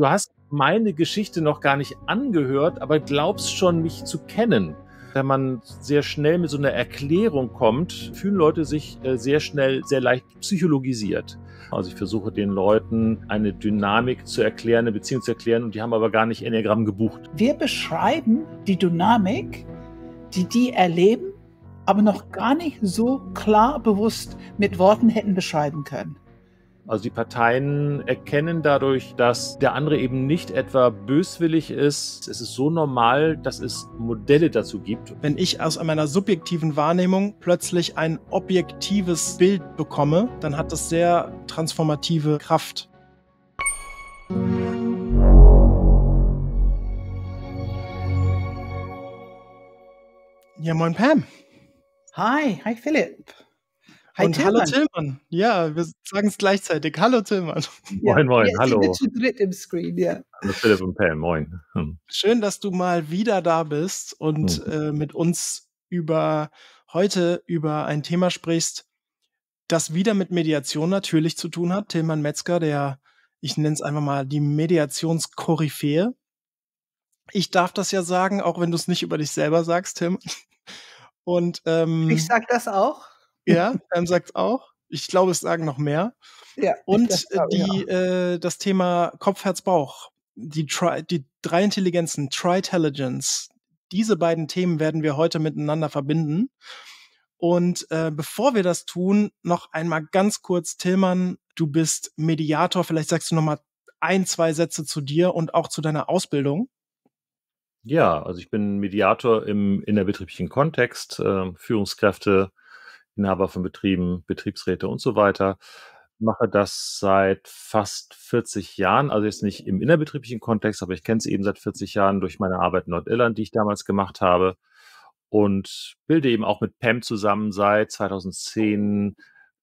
Du hast meine Geschichte noch gar nicht angehört, aber glaubst schon, mich zu kennen. Wenn man sehr schnell mit so einer Erklärung kommt, fühlen Leute sich sehr schnell, sehr leicht psychologisiert. Also ich versuche den Leuten eine Dynamik zu erklären, eine Beziehung zu erklären, und die haben aber gar nicht Enneagramm gebucht. Wir beschreiben die Dynamik, die erleben, aber noch gar nicht so klar bewusst mit Worten hätten beschreiben können. Also die Parteien erkennen dadurch, dass der andere eben nicht etwa böswillig ist. Es ist so normal, dass es Modelle dazu gibt. Wenn ich aus meiner subjektiven Wahrnehmung plötzlich ein objektives Bild bekomme, dann hat das sehr transformative Kraft. Ja, moin Pam. Hi Philipp. Hi, und Tillmann. Hallo Tillmann. Ja, wir sagen es gleichzeitig. Hallo Tillmann. Moin, moin, jetzt hallo. sind wir zu dritt im Screen, ja. Hallo Philipp und Pam, moin. Schön, dass du mal wieder da bist und mit uns heute über ein Thema sprichst, das wieder mit Mediation natürlich zu tun hat. Tillmann Metzger, ich nenne es einfach mal die Mediationskoryphäe. Ich darf das ja sagen, auch wenn du es nicht über dich selber sagst, Tim. Und ich sag das auch. Ja, Pam sagt's auch. Ich glaube, es sagen noch mehr. Ja, und das Thema Kopf, Herz, Bauch, die drei Intelligenzen, Tritelligence, diese beiden Themen werden wir heute miteinander verbinden. Und bevor wir das tun, noch einmal ganz kurz, Tillmann, du bist Mediator. Vielleicht sagst du noch mal 1-2 Sätze zu dir und auch zu deiner Ausbildung. Ja, also ich bin Mediator im innerbetrieblichen Kontext, Führungskräfte, Inhaber von Betrieben, Betriebsräte und so weiter. Mache das seit fast 40 Jahren, also jetzt nicht im innerbetrieblichen Kontext, aber ich kenne es eben seit 40 Jahren durch meine Arbeit in Nordirland, die ich damals gemacht habe, und bilde eben auch mit Pam zusammen seit 2010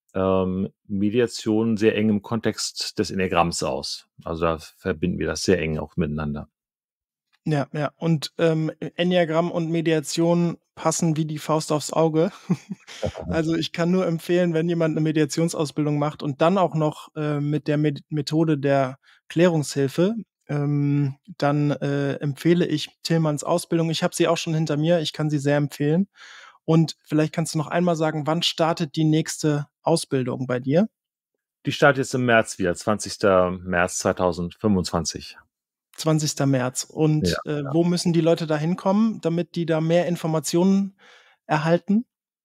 Mediation sehr eng im Kontext des Enneagramms aus. Also da verbinden wir das sehr eng auch miteinander. Ja. Und Enneagramm und Mediation passen wie die Faust aufs Auge. Also ich kann nur empfehlen, wenn jemand eine Mediationsausbildung macht und dann auch noch mit der Methode der Klärungshilfe, dann empfehle ich Tillmanns Ausbildung. Ich habe sie auch schon hinter mir. Ich kann sie sehr empfehlen. Und vielleicht kannst du noch einmal sagen, wann startet die nächste Ausbildung bei dir? Die startet jetzt im März wieder, 20. März 2025. 20. März. Und wo müssen die Leute da hinkommen, damit die da mehr Informationen erhalten?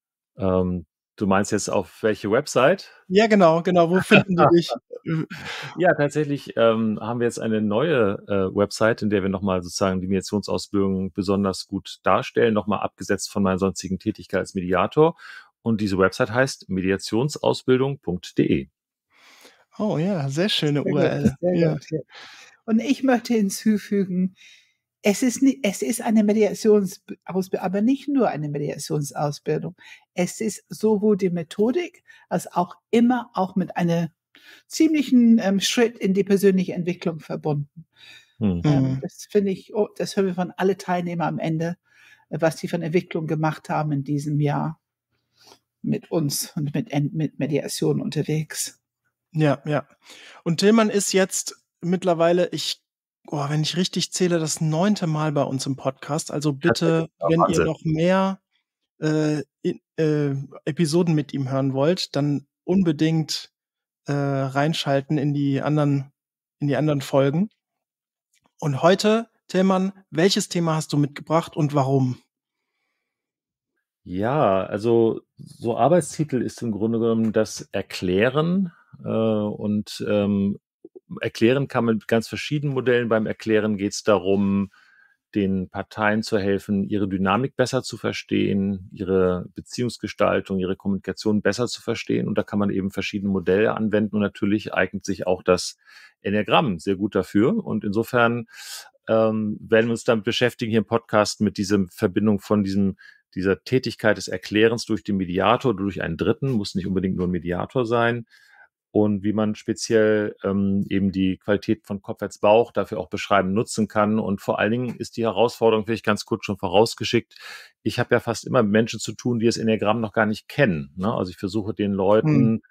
Du meinst jetzt auf welche Website? Ja, genau. Wo finden die dich? Ja, tatsächlich haben wir jetzt eine neue Website, in der wir nochmal sozusagen die Mediationsausbildung besonders gut darstellen, nochmal abgesetzt von meiner sonstigen Tätigkeit als Mediator. Und diese Website heißt mediationsausbildung.de. Oh ja, sehr schöne sehr URL. Gut. Und ich möchte hinzufügen, es ist eine Mediationsausbildung, aber nicht nur eine Mediationsausbildung. Es ist sowohl die Methodik als auch immer auch mit einem ziemlichen Schritt in die persönliche Entwicklung verbunden. Das finde ich, das hören wir von alle Teilnehmer am Ende, was sie von Entwicklung gemacht haben in diesem Jahr mit uns und mit Mediation unterwegs. Ja. Und Tillmann ist jetzt mittlerweile, wenn ich richtig zähle, das 9. Mal bei uns im Podcast. Also bitte, wenn ihr noch mehr Episoden mit ihm hören wollt, dann unbedingt reinschalten in die anderen Folgen. Und heute, Tillmann, welches Thema hast du mitgebracht und warum? Ja, also so Arbeitstitel ist im Grunde genommen das Erklären. Und erklären kann man mit ganz verschiedenen Modellen. Beim Erklären geht es darum, den Parteien zu helfen, ihre Dynamik besser zu verstehen, ihre Beziehungsgestaltung, ihre Kommunikation besser zu verstehen. Und da kann man eben verschiedene Modelle anwenden. Und natürlich eignet sich auch das Enneagramm sehr gut dafür. Und insofern werden wir uns damit beschäftigen hier im Podcast mit dieser Verbindung von dieser Tätigkeit des Erklärens durch den Mediator oder durch einen Dritten, muss nicht unbedingt nur ein Mediator sein, und wie man speziell eben die Qualität von Kopf, Herz, Bauch dafür auch beschreiben, nutzen kann. Und vor allen Dingen ist die Herausforderung, vielleicht ganz kurz schon vorausgeschickt, ich habe ja fast immer mit Menschen zu tun, die das Enneagramm noch gar nicht kennen. Ne? Also ich versuche den Leuten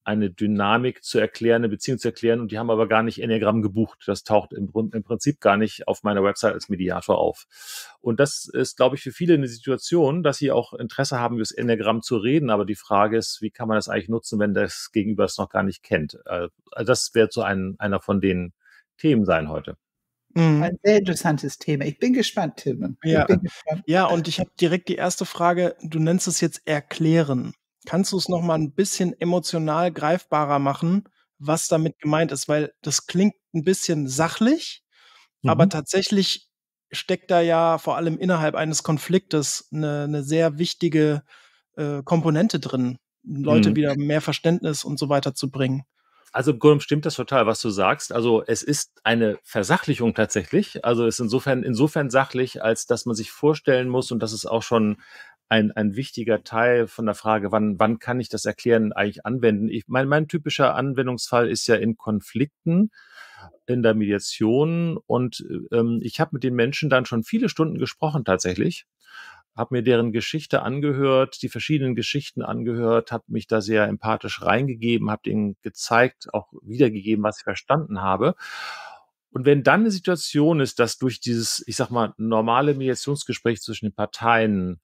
eine Dynamik zu erklären, eine Beziehung zu erklären, und die haben aber gar nicht Enneagramm gebucht. Das taucht im Prinzip gar nicht auf meiner Website als Mediator auf. Und das ist, glaube ich, für viele eine Situation, dass sie auch Interesse haben, über das Enneagramm zu reden, aber die Frage ist, wie kann man das eigentlich nutzen, wenn das Gegenüber es noch gar nicht kennt? Also das wird so einer von den Themen sein heute. Ein sehr interessantes Thema. Ich bin gespannt, Tim. Ja. Ich bin gespannt. Ja, und ich habe direkt die erste Frage. Du nennst es jetzt erklären. Kannst du es noch mal ein bisschen emotional greifbarer machen, was damit gemeint ist? Weil das klingt ein bisschen sachlich, aber tatsächlich steckt da ja vor allem innerhalb eines Konfliktes eine sehr wichtige Komponente drin, Leute wieder mehr Verständnis und so weiter zu bringen. Also im Grunde stimmt das total, was du sagst. Also es ist eine Versachlichung tatsächlich. Also es ist insofern sachlich, als dass man sich vorstellen muss, und das ist auch schon ein wichtiger Teil von der Frage, wann kann ich das Erklären eigentlich anwenden? Mein typischer Anwendungsfall ist ja in Konflikten, in der Mediation, und ich habe mit den Menschen dann schon viele Stunden gesprochen tatsächlich, habe mir deren Geschichte angehört, die verschiedenen Geschichten angehört, habe mich da sehr empathisch reingegeben, habe denen gezeigt, auch wiedergegeben, was ich verstanden habe. Und wenn dann eine Situation ist, dass durch dieses, ich sag mal, normale Mediationsgespräch zwischen den Parteien,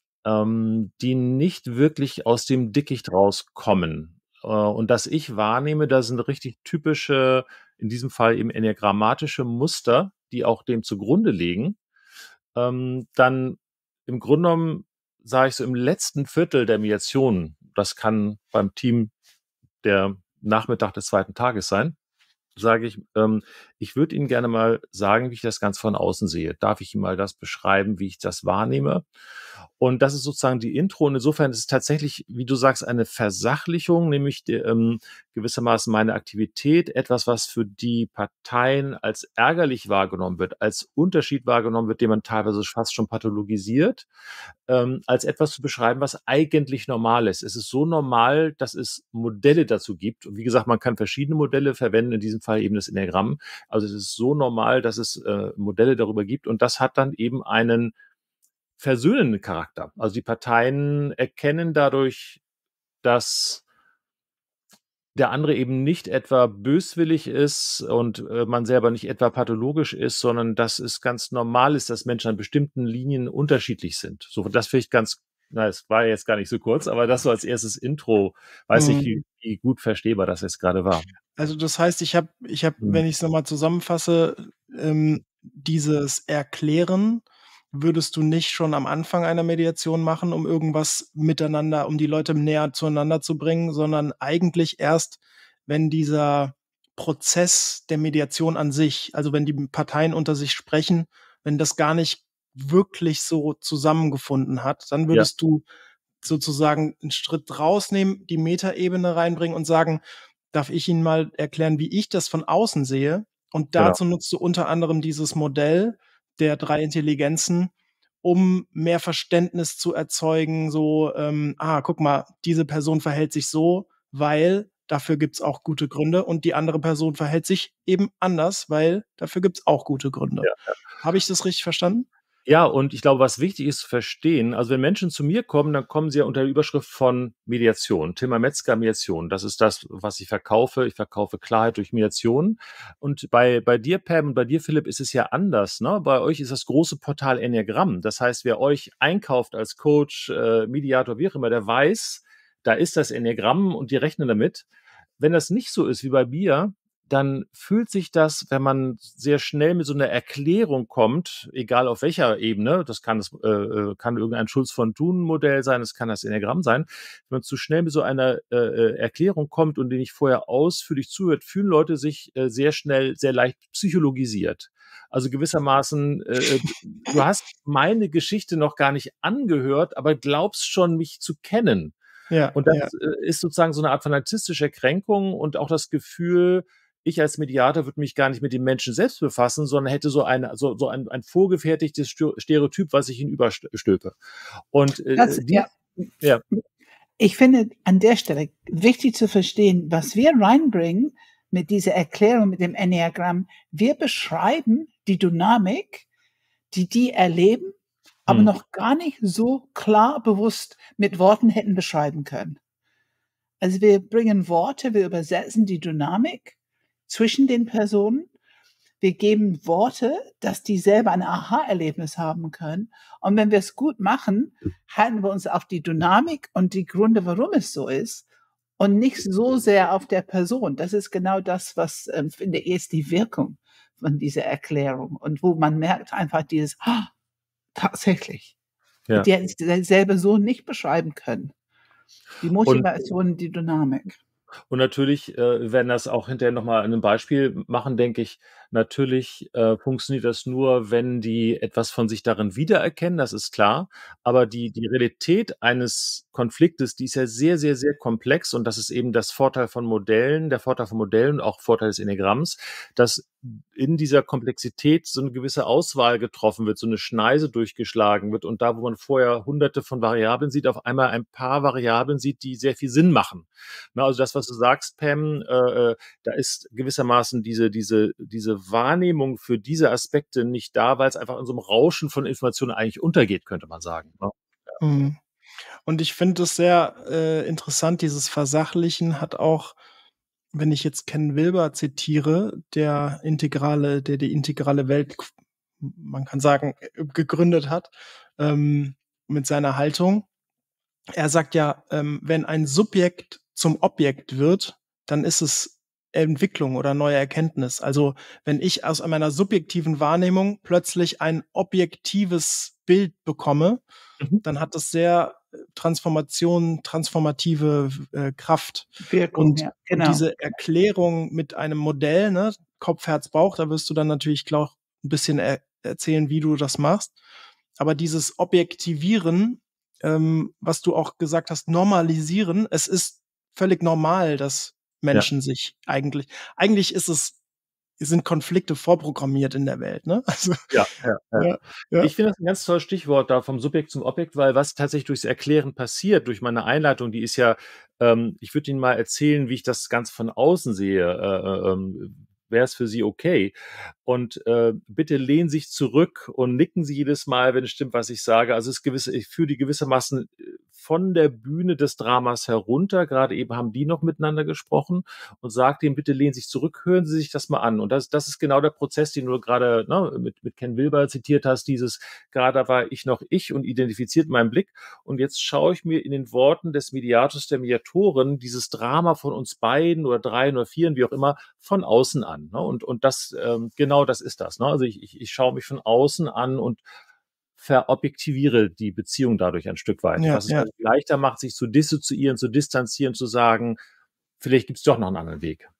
die nicht wirklich aus dem Dickicht rauskommen, und dass ich wahrnehme, da sind richtig typische, in diesem Fall eben enneagrammatische Muster, die auch dem zugrunde liegen, dann im Grunde genommen sage ich so im letzten Viertel der Mediation, das kann beim Team der Nachmittag des zweiten Tages sein, sage ich würde Ihnen gerne mal sagen, wie ich das ganz von außen sehe. Darf ich Ihnen mal das beschreiben, wie ich das wahrnehme? Und das ist sozusagen die Intro. Und insofern ist es tatsächlich, wie du sagst, eine Versachlichung, nämlich gewissermaßen meine Aktivität, etwas, was für die Parteien als ärgerlich wahrgenommen wird, als Unterschied wahrgenommen wird, den man teilweise fast schon pathologisiert, als etwas zu beschreiben, was eigentlich normal ist. Es ist so normal, dass es Modelle dazu gibt. Und wie gesagt, man kann verschiedene Modelle verwenden, in diesem Fall eben das Enneagramm. Also es ist so normal, dass es Modelle darüber gibt. Und das hat dann eben einen versöhnenden Charakter. Also die Parteien erkennen dadurch, dass der andere eben nicht etwa böswillig ist und man selber nicht etwa pathologisch ist, sondern dass es ganz normal ist, dass Menschen an bestimmten Linien unterschiedlich sind. So, das finde ich es war jetzt gar nicht so kurz, aber das so als erstes Intro. Weiß nicht, wie gut verstehbar das jetzt gerade war. Also das heißt, ich habe, wenn ich es nochmal zusammenfasse, dieses Erklären würdest du nicht schon am Anfang einer Mediation machen, um irgendwas miteinander, um die Leute näher zueinander zu bringen, sondern eigentlich erst, wenn dieser Prozess der Mediation an sich, also wenn die Parteien unter sich sprechen, wenn das gar nicht wirklich so zusammengefunden hat, dann würdest du sozusagen einen Schritt rausnehmen, die Metaebene reinbringen und sagen, darf ich Ihnen mal erklären, wie ich das von außen sehe? Und dazu nutzt du unter anderem dieses Modell der 3 Intelligenzen, um mehr Verständnis zu erzeugen, so, guck mal, diese Person verhält sich so, weil dafür gibt's auch gute Gründe und die andere Person verhält sich eben anders, weil dafür gibt's auch gute Gründe. Ja. Habe ich das richtig verstanden? Ja, und ich glaube, was wichtig ist zu verstehen, also wenn Menschen zu mir kommen, dann kommen sie ja unter der Überschrift von Mediation, Thema Metzger Mediation. Das ist das, was ich verkaufe. Ich verkaufe Klarheit durch Mediation. Und bei dir, Pam, und bei dir, Philipp, ist es ja anders. Ne? Bei euch ist das große Portal Enneagramm. Das heißt, wer euch einkauft als Coach, Mediator, wie auch immer, der weiß, da ist das Enneagramm und die rechnen damit. Wenn das nicht so ist wie bei mir, dann fühlt sich das, wenn man sehr schnell mit so einer Erklärung kommt, egal auf welcher Ebene, das kann irgendein Schulz von Thun-Modell sein, das kann das Enneagramm sein, wenn man zu schnell mit so einer Erklärung kommt und den ich vorher ausführlich zuhört, fühlen Leute sich sehr schnell, sehr leicht psychologisiert. Also gewissermaßen, du hast meine Geschichte noch gar nicht angehört, aber glaubst schon, mich zu kennen. Ja. Und das ist sozusagen so eine Art von narzisstischer Kränkung und auch das Gefühl, ich als Mediator würde mich gar nicht mit dem Menschen selbst befassen, sondern hätte so ein vorgefertigtes Stereotyp, was ich ihn überstülpe. Und ich finde an der Stelle wichtig zu verstehen, was wir reinbringen mit dieser Erklärung mit dem Enneagramm. Wir beschreiben die Dynamik, die erleben, aber noch gar nicht so klar bewusst mit Worten hätten beschreiben können. Also wir bringen Worte, wir übersetzen die Dynamik zwischen den Personen. Wir geben Worte, dass die selber ein Aha-Erlebnis haben können. Und wenn wir es gut machen, halten wir uns auf die Dynamik und die Gründe, warum es so ist und nicht so sehr auf der Person. Das ist genau das, was, finde ich, ist die Wirkung von dieser Erklärung und wo man merkt einfach dieses, tatsächlich. Ja. Die hätten es selber so nicht beschreiben können. Die Und Motivation, die Dynamik. Und natürlich, werden das auch hinterher noch mal an 'nem Beispiel machen, denke ich. Natürlich, funktioniert das nur, wenn die etwas von sich darin wiedererkennen, das ist klar. Aber die Realität eines Konfliktes, die ist ja sehr, sehr, sehr komplex und das ist eben der Vorteil von Modellen und auch Vorteil des Enneagramms, dass in dieser Komplexität so 'ne gewisse Auswahl getroffen wird, so 'ne Schneise durchgeschlagen wird und da, wo man vorher Hunderte von Variablen sieht, auf einmal ein paar Variablen sieht, die sehr viel Sinn machen. Ne, also das, was du sagst, Pam, da ist gewissermaßen diese Wahrnehmung für diese Aspekte nicht da, weil es einfach in so einem Rauschen von Informationen eigentlich untergeht, könnte man sagen, ne? Mhm. Und ich finde es sehr, interessant, dieses Versachlichen hat auch, wenn ich jetzt Ken Wilber zitiere, der die integrale Welt man kann sagen, gegründet hat, mit seiner Haltung. Er sagt ja, wenn ein Subjekt zum Objekt wird, dann ist es Entwicklung oder neue Erkenntnis. Also, wenn ich aus meiner subjektiven Wahrnehmung plötzlich ein objektives Bild bekomme, Mhm. dann hat das sehr transformative Kraft. Wirkung, Und ja, und genau. diese Erklärung mit einem Modell, ne, Kopf, Herz, Bauch, da wirst du dann natürlich gleich 'n bisschen erzählen, wie du das machst. Aber dieses Objektivieren, was du auch gesagt hast, normalisieren, es ist völlig normal, dass Ja. Menschen sich eigentlich sind Konflikte vorprogrammiert in der Welt, ne? Also, Ja, ja, ja. ja, ja. Ich finde das 'n ganz tolles Stichwort da vom Subjekt zum Objekt, weil was tatsächlich durchs Erklären passiert, durch meine Einleitung, die ist ja ich würde Ihnen mal erzählen, wie ich das Ganze von außen sehe. Wäre es für Sie okay? Und, bitte lehnen Sie sich zurück und nicken Sie jedes Mal, wenn es stimmt, was ich sage. Also, ich führe die gewissermaßen, von der Bühne des Dramas herunter. Gerade eben haben die noch miteinander gesprochen und sage denen: „Bitte lehnen Sie sich zurück, hören Sie sich das mal an.“ Und das ist genau der Prozess, den du gerade, ne, mit Ken Wilber zitiert hast, dieses gerade war ich noch ich und identifiziert meinen Blick. Und jetzt schaue ich mir in den Worten des Mediators, der Mediatorin, dieses Drama von uns beiden oder dreien oder vieren, wie auch immer, von außen an. Ne? Und das, genau das ist das. Ne? Also ich schaue mich von außen an und verobjektiviere die Beziehung dadurch ein Stück weit, Ja, was es ja. also leichter macht, sich zu dissoziieren, zu distanzieren, zu sagen, vielleicht gibt es doch noch einen anderen Weg.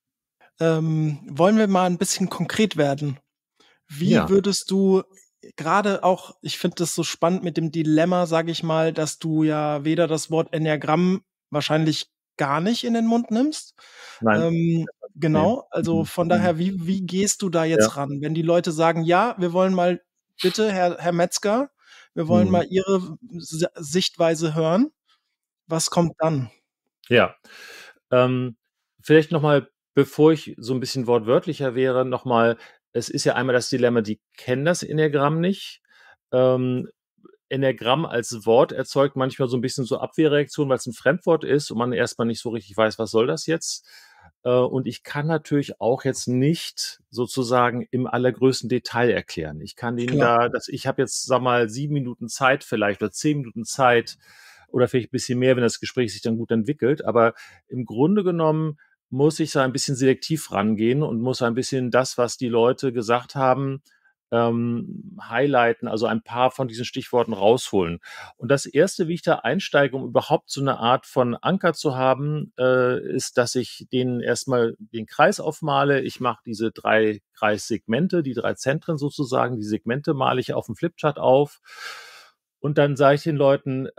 Wollen wir mal 'n bisschen konkret werden? Wie Ja, würdest du grade auch ich finde das so spannend mit dem Dilemma, sage ich mal, dass du ja weder das Wort Enneagramm wahrscheinlich gar nicht in den Mund nimmst. nein, nee. Genau, also Mhm. von Mhm. daher, wie gehst du da Ja. jetzt ran? Wenn die Leute sagen: „Ja, wir wollen mal bitte, Herr Metzger, wir wollen Mhm. mal Ihre Sichtweise hören." Was kommt dann? Ja. Ähm, vielleicht noch mal, bevor ich so 'n bisschen wortwörtlicher wäre, noch mal es ist ja einmal das Dilemma, die kennen das Enneagramm nicht. Ähm, Enneagramm als Wort erzeugt manchmal so 'n bisschen so Abwehrreaktionen, weil's 'n Fremdwort ist und man erst mal nicht so richtig weiß, was soll das jetzt? Und ich kann natürlich auch jetzt nicht sozusagen im allergrößten Detail erklären. Ich kann Ihnen Klar. da ich habe jetzt, sage mal, 7 Minuten Zeit vielleicht oder 10 Minuten Zeit oder vielleicht 'n bisschen mehr, wenn das Gespräch sich dann gut entwickelt. Aber im Grunde genommen muss ich da ein bisschen selektiv rangehen und muss ein bisschen das, was die Leute gesagt haben, highlighten, also ein paar von diesen Stichworten rausholen. Und das Erste, wie ich da einsteige, um überhaupt so eine Art von Anker zu haben, ist, dass ich denen erstmal den Kreis aufmale. Ich mache diese 3 Kreissegmente, die 3 Zentren sozusagen, die Segmente male ich auf dem Flipchart auf. Und dann sage ich den Leuten,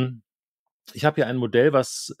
ich habe hier ein Modell, was,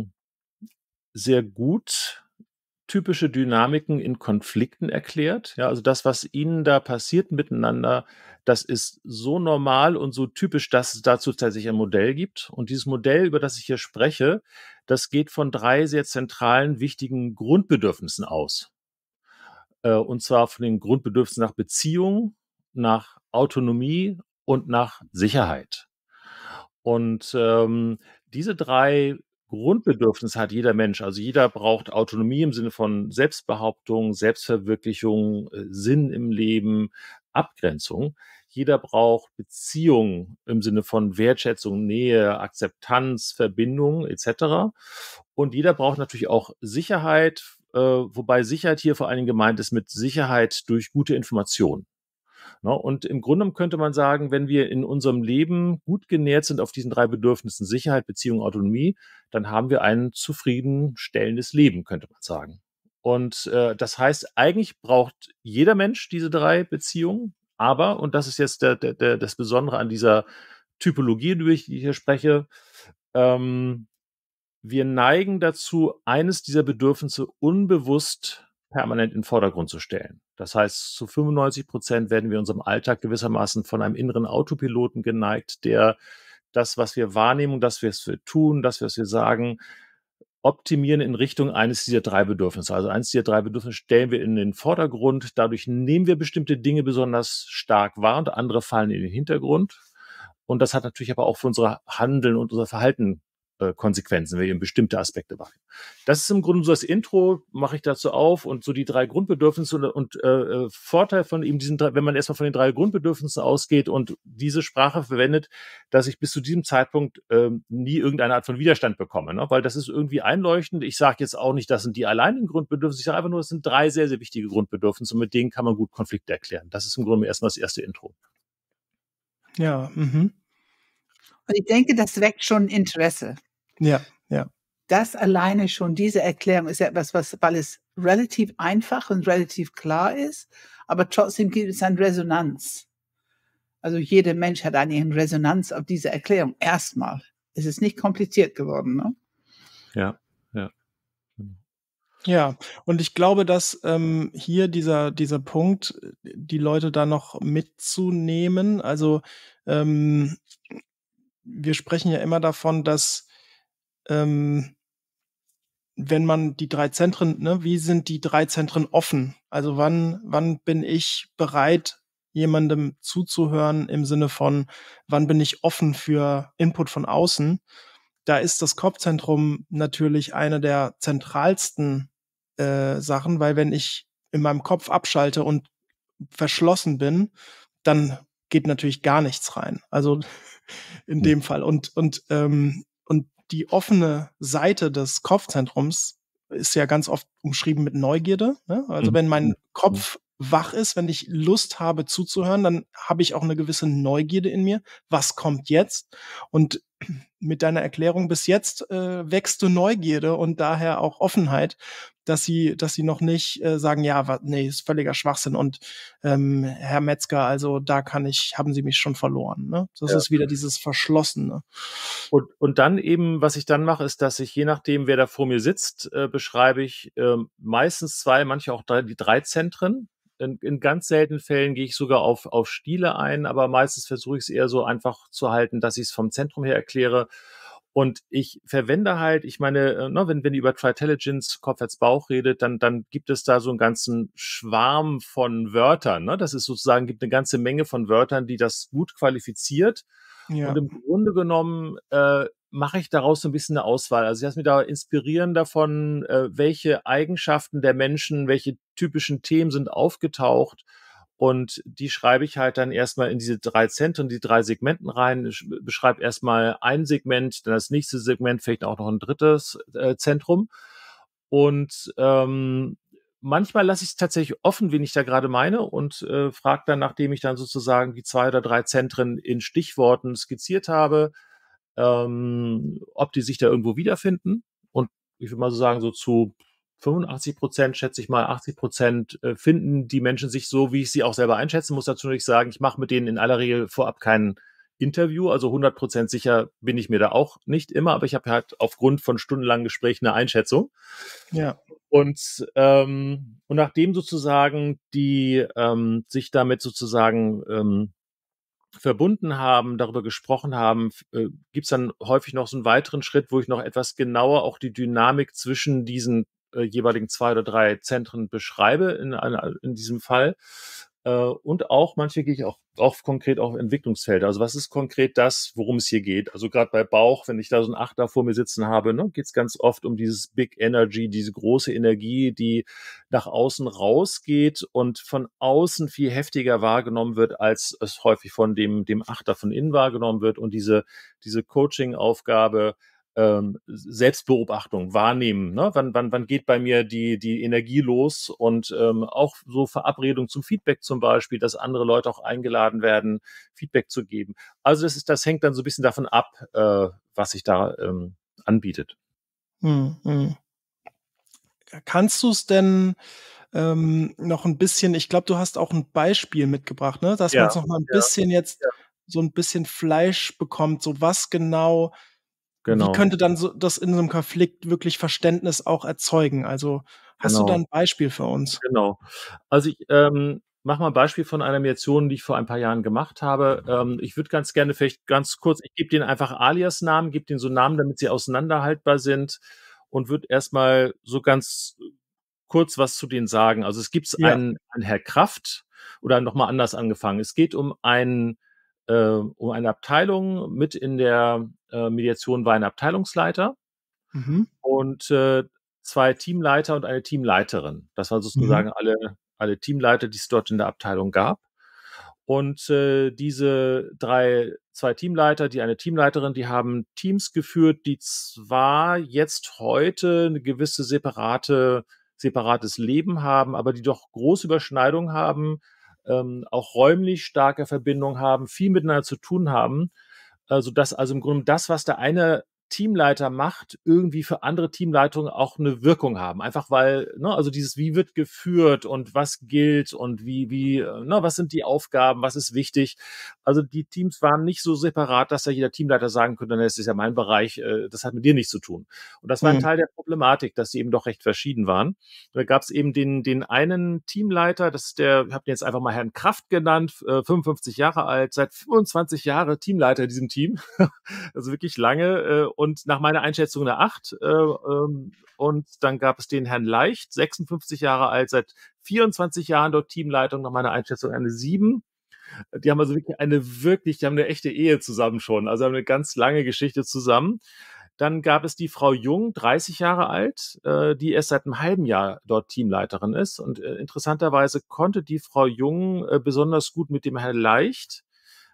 sehr gut typische Dynamiken in Konflikten erklärt. Ja, also das, was ihnen da passiert miteinander, das ist so normal und so typisch, dass es dazu tatsächlich ein Modell gibt. Und dieses Modell, über das ich hier spreche, das geht von 3 sehr zentralen, wichtigen Grundbedürfnissen aus. Und zwar von den Grundbedürfnissen nach Beziehung, nach Autonomie und nach Sicherheit. Und, diese 3 Grundbedürfnisse hat jeder Mensch. Also jeder braucht Autonomie im Sinne von Selbstbehauptung, Selbstverwirklichung, Sinn im Leben, Abgrenzung. Jeder braucht Beziehung im Sinne von Wertschätzung, Nähe, Akzeptanz, Verbindung etc. Und jeder braucht natürlich auch Sicherheit, wobei Sicherheit hier vor allen Dingen gemeint ist mit Sicherheit durch gute Information. Ne? Und im Grunde könnte man sagen, wenn wir in unserem Leben gut genährt sind auf diesen drei Bedürfnissen Sicherheit, Beziehung, Autonomie, dann haben wir ein zufriedenstellendes Leben, könnte man sagen. Und das heißt, eigentlich braucht jeder Mensch diese drei Beziehungen, aber, und das ist jetzt das Besondere an dieser Typologie, über die ich hier spreche, wir neigen dazu, eines dieser Bedürfnisse unbewusst permanent in den Vordergrund zu stellen. Das heißt, zu 95% werden wir in unserem Alltag gewissermaßen von einem inneren Autopiloten geneigt, der das, was wir wahrnehmen, das, was wir tun, das, was wir sagen, optimieren in Richtung eines dieser drei Bedürfnisse. Also eines dieser drei Bedürfnisse stellen wir in den Vordergrund. Dadurch nehmen wir bestimmte Dinge besonders stark wahr und andere fallen in den Hintergrund. Und das hat natürlich aber auch für unser Handeln und unser Verhalten Konsequenzen, wenn wir eben bestimmte Aspekte machen. Das ist im Grunde so das Intro, mache ich dazu auf und so die drei Grundbedürfnisse und Vorteil von eben diesen drei, wenn man erstmal von den drei Grundbedürfnissen ausgeht und diese Sprache verwendet, dass ich bis zu diesem Zeitpunkt nie irgendeine Art von Widerstand bekomme, ne? Weil das ist irgendwie einleuchtend. Ich sage jetzt auch nicht, das sind die alleinigen Grundbedürfnisse, ich sage einfach nur, das sind drei sehr, sehr wichtige Grundbedürfnisse und mit denen kann man gut Konflikte erklären. Das ist im Grunde erstmal das erste Intro. Ja, Und ich denke, das weckt schon Interesse. Ja, ja. Das alleine schon, diese Erklärung ist etwas, weil es relativ einfach und relativ klar ist, aber trotzdem gibt es eine Resonanz. Also jeder Mensch hat eine Resonanz auf diese Erklärung. Erstmal. Es ist nicht kompliziert geworden, ne? Ja. Ja, und ich glaube, dass hier dieser Punkt, die Leute da noch mitzunehmen, also wir sprechen ja immer davon, dass wenn man die drei Zentren, ne, wie sind die drei Zentren offen? Also wann bin ich bereit, jemandem zuzuhören im Sinne von, wann bin ich offen für Input von außen? Da ist das Kopfzentrum natürlich eine der zentralsten Sachen, weil wenn ich in meinem Kopf abschalte und verschlossen bin, dann geht natürlich gar nichts rein. Also in dem Fall. Und die offene Seite des Kopfzentrums ist ja ganz oft umschrieben mit Neugierde. Ne? Also wenn mein Kopf wach ist, wenn ich Lust habe zuzuhören, dann habe ich auch eine gewisse Neugierde in mir. Was kommt jetzt? Und mit deiner Erklärung bis jetzt wächst Neugierde und daher auch Offenheit, dass sie noch nicht sagen, ja, nee, ist völliger Schwachsinn und Herr Metzger, also da haben Sie mich schon verloren. Ne? Das ist wieder dieses Verschlossene. Und dann eben, was ich dann mache, ist, dass ich, je nachdem, wer da vor mir sitzt, beschreibe ich meistens zwei, manche auch die drei Zentren. In ganz seltenen Fällen gehe ich sogar auf Stile ein, aber meistens versuche ich es eher so einfach zu halten, dass ich es vom Zentrum her erkläre. Und ich verwende halt, ich meine, wenn die über Tritelligence, Kopf als Bauch redet, dann gibt es da so einen ganzen Schwarm von Wörtern. Ne? Das ist sozusagen, gibt eine ganze Menge von Wörtern, die das gut qualifiziert. Ja. Und im Grunde genommen mache ich daraus so ein bisschen eine Auswahl. Also ich lasse mich da inspirieren davon, welche Eigenschaften der Menschen, welche typischen Themen sind aufgetaucht. Und die schreibe ich halt dann erstmal in diese drei Zentren, die drei Segmenten rein. Ich beschreibe erstmal ein Segment, dann das nächste Segment, vielleicht auch noch ein drittes Zentrum. Und manchmal lasse ich es tatsächlich offen, wen ich da gerade meine und frage dann, nachdem ich dann sozusagen die 2 oder 3 Zentren in Stichworten skizziert habe, ob die sich da irgendwo wiederfinden. Und ich würde mal so sagen, so zu 85%, schätze ich mal, 80% finden die Menschen sich so, wie ich sie auch selber einschätzen muss. Dazu natürlich sagen, ich mache mit denen in aller Regel vorab kein Interview, also 100% sicher bin ich mir da auch nicht immer, aber ich habe halt aufgrund von stundenlangen Gesprächen eine Einschätzung. Ja. Und nachdem sozusagen die sich damit sozusagen verbunden haben, darüber gesprochen haben, gibt es dann häufig noch so einen weiteren Schritt, wo ich noch etwas genauer auch die Dynamik zwischen diesen jeweiligen 2 oder 3 Zentren beschreibe in diesem Fall. Und auch manche gehe ich auch konkret auf Entwicklungsfelder. Also was ist konkret das, worum es hier geht? Also gerade bei Bauch, wenn ich da so einen Achter vor mir sitzen habe, ne, geht es ganz oft um dieses Big Energy, diese große Energie, die nach außen rausgeht und von außen viel heftiger wahrgenommen wird, als es häufig von dem Achter von innen wahrgenommen wird. Und diese Coaching-Aufgabe, Selbstbeobachtung, wahrnehmen. Ne? Wann geht bei mir die Energie los? Und auch so Verabredung zum Feedback zum Beispiel, dass andere Leute auch eingeladen werden, Feedback zu geben. Also das hängt dann so ein bisschen davon ab, was sich da anbietet. Mhm. Kannst du es denn noch ein bisschen, ich glaube, du hast auch ein Beispiel mitgebracht, ne? Dass man es noch mal ein bisschen jetzt so ein bisschen Fleisch bekommt, so was genau wie könnte dann so das in so einem Konflikt wirklich Verständnis auch erzeugen? Also, hast du da ein Beispiel für uns? Genau. Also ich mache mal ein Beispiel von einer Mediation, die ich vor ein paar Jahren gemacht habe. Ich würde ganz gerne vielleicht ganz kurz, ich gebe denen einfach Alias-Namen, gebe denen so Namen, damit sie auseinanderhaltbar sind und würde erstmal so ganz kurz was zu denen sagen. Also es gibt Ja. einen Herr Kraft oder noch mal anders angefangen. Es geht um eine Abteilung. Mit in der Mediation war ein Abteilungsleiter Mhm. und 2 Teamleiter und eine Teamleiterin. Das waren sozusagen alle Teamleiter, die es dort in der Abteilung gab. Und diese 2 Teamleiter, eine Teamleiterin, die haben Teams geführt, die zwar jetzt heute eine gewisse separates Leben haben, aber die doch große Überschneidungen haben, auch räumlich starke Verbindungen haben, viel miteinander zu tun haben, sodass also im Grunde das, was der eine Teamleiter macht, irgendwie für andere Teamleitungen auch eine Wirkung haben. Einfach weil, ne, also dieses, wie wird geführt und was gilt und was sind die Aufgaben, was ist wichtig. Also die Teams waren nicht so separat, dass da jeder Teamleiter sagen könnte, das ist ja mein Bereich, das hat mit dir nichts zu tun. Und das war ein Mhm. Teil der Problematik, dass sie eben doch recht verschieden waren. Da gab es eben den einen Teamleiter, das ist ich habe den jetzt einfach mal Herrn Kraft genannt, 55 Jahre alt, seit 25 Jahren Teamleiter in diesem Team. Also wirklich lange und nach meiner Einschätzung eine 8. Und dann gab es den Herrn Leicht, 56 Jahre alt, seit 24 Jahren dort Teamleitung, nach meiner Einschätzung eine 7. Die haben also die haben eine echte Ehe zusammen schon, also haben eine ganz lange Geschichte zusammen. Dann gab es die Frau Jung, 30 Jahre alt, die erst seit einem halben Jahr dort Teamleiterin ist. Und interessanterweise konnte die Frau Jung besonders gut mit dem Herrn Leicht,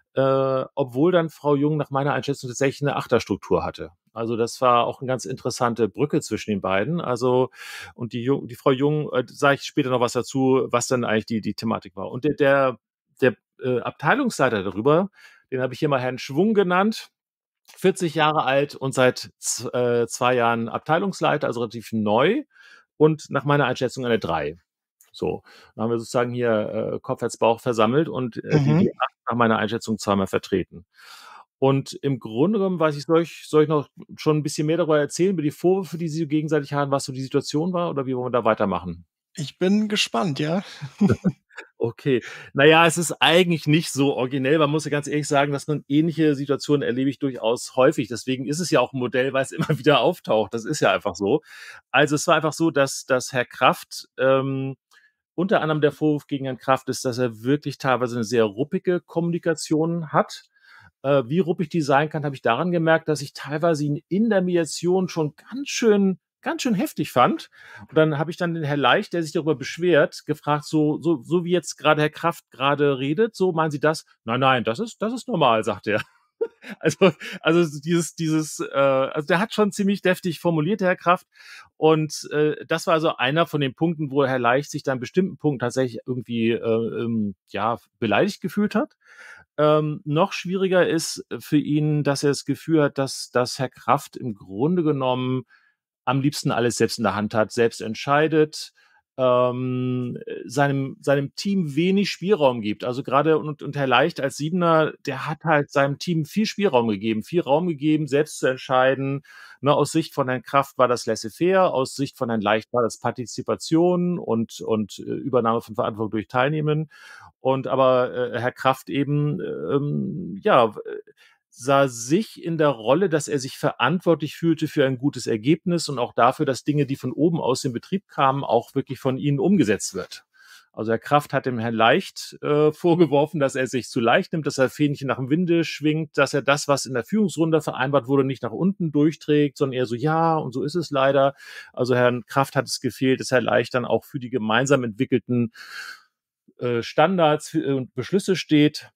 obwohl dann Frau Jung nach meiner Einschätzung tatsächlich eine Achterstruktur hatte. Also das war auch eine ganz interessante Brücke zwischen den beiden. Also und die Frau Jung, sage ich später noch was dazu, was dann eigentlich die Thematik war. Und der Abteilungsleiter darüber, den habe ich hier mal Herrn Schwung genannt, 40 Jahre alt und seit 2 Jahren Abteilungsleiter, also relativ neu und nach meiner Einschätzung eine 3. So, dann haben wir sozusagen hier Kopf, Herz, Bauch versammelt und Mhm. die 8 nach meiner Einschätzung zweimal vertreten. Und im Grunde genommen weiß ich, soll ich noch schon ein bisschen mehr darüber erzählen, über die Vorwürfe, die sie gegenseitig haben, was so die Situation war, oder wie wollen wir da weitermachen? Ich bin gespannt, ja. Okay. Naja, es ist eigentlich nicht so originell. Man muss ja ganz ehrlich sagen, dass man ähnliche Situationen erlebe ich durchaus häufig. Deswegen ist es ja auch ein Modell, weil es immer wieder auftaucht. Das ist ja einfach so. Also es war einfach so, dass Herr Kraft, unter anderem der Vorwurf gegen Herrn Kraft ist, dass er wirklich teilweise eine sehr ruppige Kommunikation hat. Wie ruppig die sein kann, habe ich daran gemerkt, dass ich teilweise ihn in der Mediation schon ganz schön heftig fand. Und dann habe ich dann den Herr Leicht, der sich darüber beschwert, gefragt, so wie jetzt gerade Herr Kraft gerade redet, so meinen Sie das? Nein, das ist normal, sagt er. Also also der hat schon ziemlich deftig formuliert, der Herr Kraft. Und das war also einer von den Punkten, wo Herr Leicht sich dann an bestimmten Punkten tatsächlich irgendwie beleidigt gefühlt hat. Noch schwieriger ist für ihn, dass er das Gefühl hat, dass Herr Kraft im Grunde genommen am liebsten alles selbst in der Hand hat, selbst entscheidet, seinem Team wenig Spielraum gibt. Also gerade und Herr Leicht als Siebener, der hat halt seinem Team viel Spielraum gegeben, viel Raum gegeben, selbst zu entscheiden. Ne, aus Sicht von Herrn Kraft war das laissez-faire, aus Sicht von Herrn Leicht war das Partizipation und Übernahme von Verantwortung durch Teilnehmen. Und aber Herr Kraft eben sah sich in der Rolle, dass er sich verantwortlich fühlte für ein gutes Ergebnis und auch dafür, dass Dinge, die von oben aus dem Betrieb kamen, auch wirklich von ihnen umgesetzt wird. Also Herr Kraft hat dem Herrn Leicht vorgeworfen, dass er sich zu leicht nimmt, dass er Fähnchen nach dem Winde schwingt, dass er das, was in der Führungsrunde vereinbart wurde, nicht nach unten durchträgt, sondern eher so, ja, und so ist es leider. Also Herrn Kraft hat es gefehlt, dass Herr Leicht dann auch für die gemeinsam entwickelten Standards und Beschlüsse steht.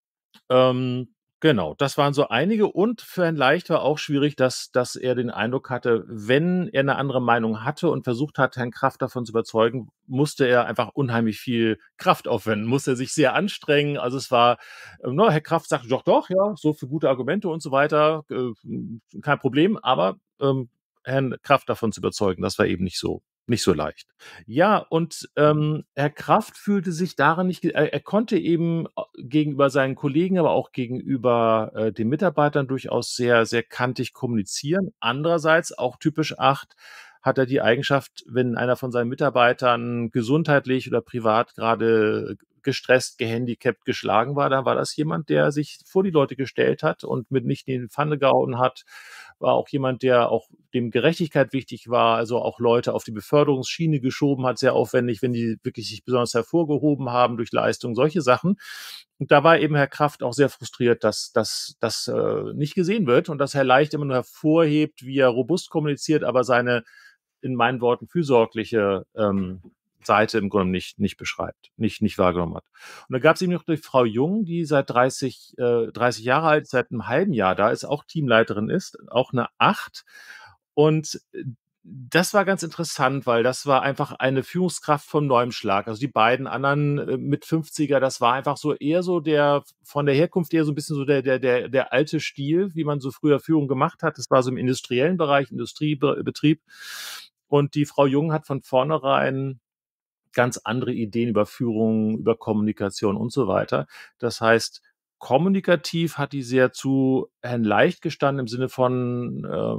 Genau, das waren so einige. Und für Herrn Leicht war auch schwierig, dass er den Eindruck hatte, wenn er eine andere Meinung hatte und versucht hat, Herrn Kraft davon zu überzeugen, musste er einfach unheimlich viel Kraft aufwenden, musste er sich sehr anstrengen. Also es war, Herr Kraft sagte doch, ja, so für gute Argumente und so weiter, kein Problem. Aber Herrn Kraft davon zu überzeugen, das war eben nicht so leicht. Ja, und Herr Kraft fühlte sich daran nicht, er konnte eben gegenüber seinen Kollegen, aber auch gegenüber den Mitarbeitern durchaus sehr, sehr kantig kommunizieren. Andererseits, auch typisch 8, hat er die Eigenschaft, wenn einer von seinen Mitarbeitern gesundheitlich oder privat gerade gestresst, gehandicapt, geschlagen war, dann war das jemand, der sich vor die Leute gestellt hat und mit nicht in die Pfanne gehauen hat. War auch jemand, der auch dem Gerechtigkeit wichtig war, also auch Leute auf die Beförderungsschiene geschoben hat, sehr aufwendig, wenn die wirklich sich besonders hervorgehoben haben durch Leistung, solche Sachen. Und da war eben Herr Kraft auch sehr frustriert, dass das nicht gesehen wird und dass Herr Leicht immer nur hervorhebt, wie er robust kommuniziert, aber seine, in meinen Worten, fürsorgliche Seite im Grunde nicht beschreibt, nicht wahrgenommen hat. Und dann gab es eben noch die Frau Jung, die seit 30 Jahre alt, seit einem halben Jahr da ist, auch Teamleiterin ist, auch eine 8. Und das war ganz interessant, weil das war einfach eine Führungskraft von neuem Schlag. Also die beiden anderen mit 50er, das war einfach so eher so der, von der Herkunft eher so ein bisschen so der alte Stil, wie man so früher Führung gemacht hat. Das war so im industriellen Bereich, Industriebetrieb. Und die Frau Jung hat von vornherein ganz andere Ideen über Führung, über Kommunikation und so weiter. Das heißt, kommunikativ hat die sehr zu Herrn Leicht gestanden im Sinne von,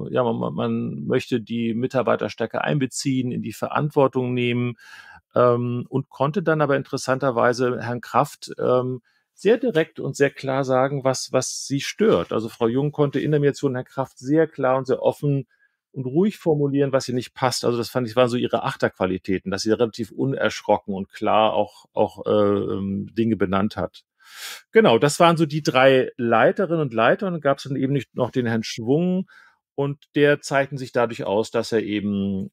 man möchte die Mitarbeiter stärker einbeziehen, in die Verantwortung nehmen und konnte dann aber interessanterweise Herrn Kraft sehr direkt und sehr klar sagen, was sie stört. Also Frau Jung konnte in der Mediation Herrn Kraft sehr klar und sehr offen und ruhig formulieren, was ihr nicht passt. Also das fand ich, waren so ihre Achterqualitäten, dass sie relativ unerschrocken und klar auch Dinge benannt hat. Genau, das waren so die 3 Leiterinnen und Leiter. Und dann gab es dann eben nicht noch den Herrn Schwung und der zeichnete sich dadurch aus, dass er eben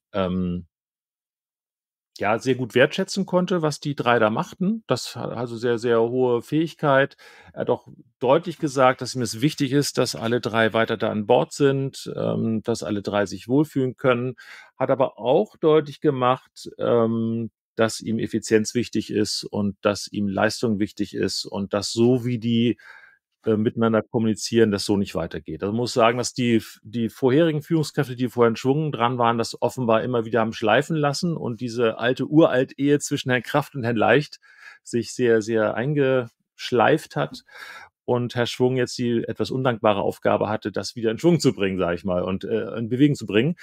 sehr gut wertschätzen konnte, was die 3 da machten. Das hat also sehr, sehr hohe Fähigkeit. Er hat auch deutlich gesagt, dass ihm es wichtig ist, dass alle 3 weiter da an Bord sind, dass alle 3 sich wohlfühlen können. Hat aber auch deutlich gemacht, dass ihm Effizienz wichtig ist und dass ihm Leistung wichtig ist und dass so wie die miteinander kommunizieren, das so nicht weitergeht. Also man muss sagen, dass die vorherigen Führungskräfte, die vorher in Schwung dran waren, das offenbar immer wieder haben schleifen lassen und diese uralt Ehe zwischen Herrn Kraft und Herrn Leicht sich sehr, sehr eingeschleift hat und Herr Schwung jetzt die etwas undankbare Aufgabe hatte, das wieder in Schwung zu bringen, sage ich mal, und in Bewegung zu bringen.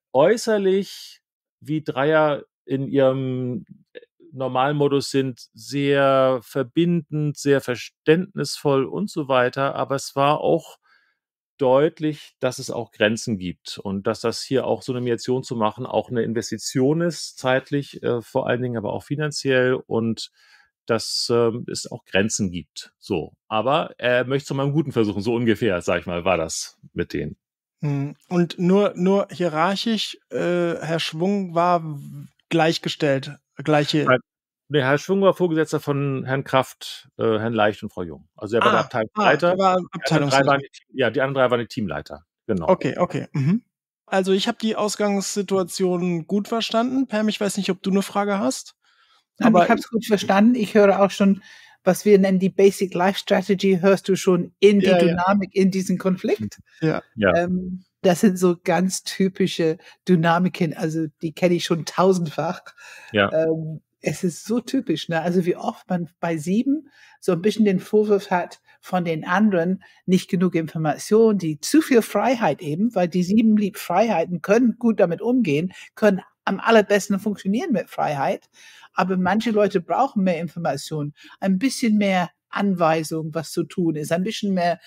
Äußerlich, wie Dreier in ihrem Normalmodus sind, sehr verbindend, sehr verständnisvoll und so weiter. Aber es war auch deutlich, dass es auch Grenzen gibt und dass das hier auch so eine Mediation zu machen auch eine Investition ist, zeitlich vor allen Dingen, aber auch finanziell und dass es auch Grenzen gibt. So, aber er möchte es mal im Guten versuchen, so ungefähr, sag ich mal, war das mit denen. Und nur hierarchisch, Herr Schwung war gleichgestellt, gleiche. Nee, Herr Schwung war Vorgesetzter von Herrn Kraft, Herrn Leicht und Frau Jung. Also er war der Abteilungsleiter. Der war Abteilungsleiter. Die anderen 3 waren die Teamleiter. Genau. Okay. Mhm. Also ich habe die Ausgangssituation gut verstanden. Pam, ich weiß nicht, ob du eine Frage hast. Aber ich habe es gut verstanden. Ich höre auch schon, was wir nennen die Basic Life Strategy, hörst du schon in die Dynamik, in diesen Konflikt. Ja. Das sind so ganz typische Dynamiken, also die kenne ich schon tausendfach. Ja. Es ist so typisch, ne? Also wie oft man bei 7 so ein bisschen den Vorwurf hat von den anderen, nicht genug Information, die zu viel Freiheit eben, weil die 7 liebt Freiheiten, können gut damit umgehen, können am allerbesten funktionieren mit Freiheit. Aber manche Leute brauchen mehr Information, ein bisschen mehr Anweisung, was zu tun ist, ein bisschen mehr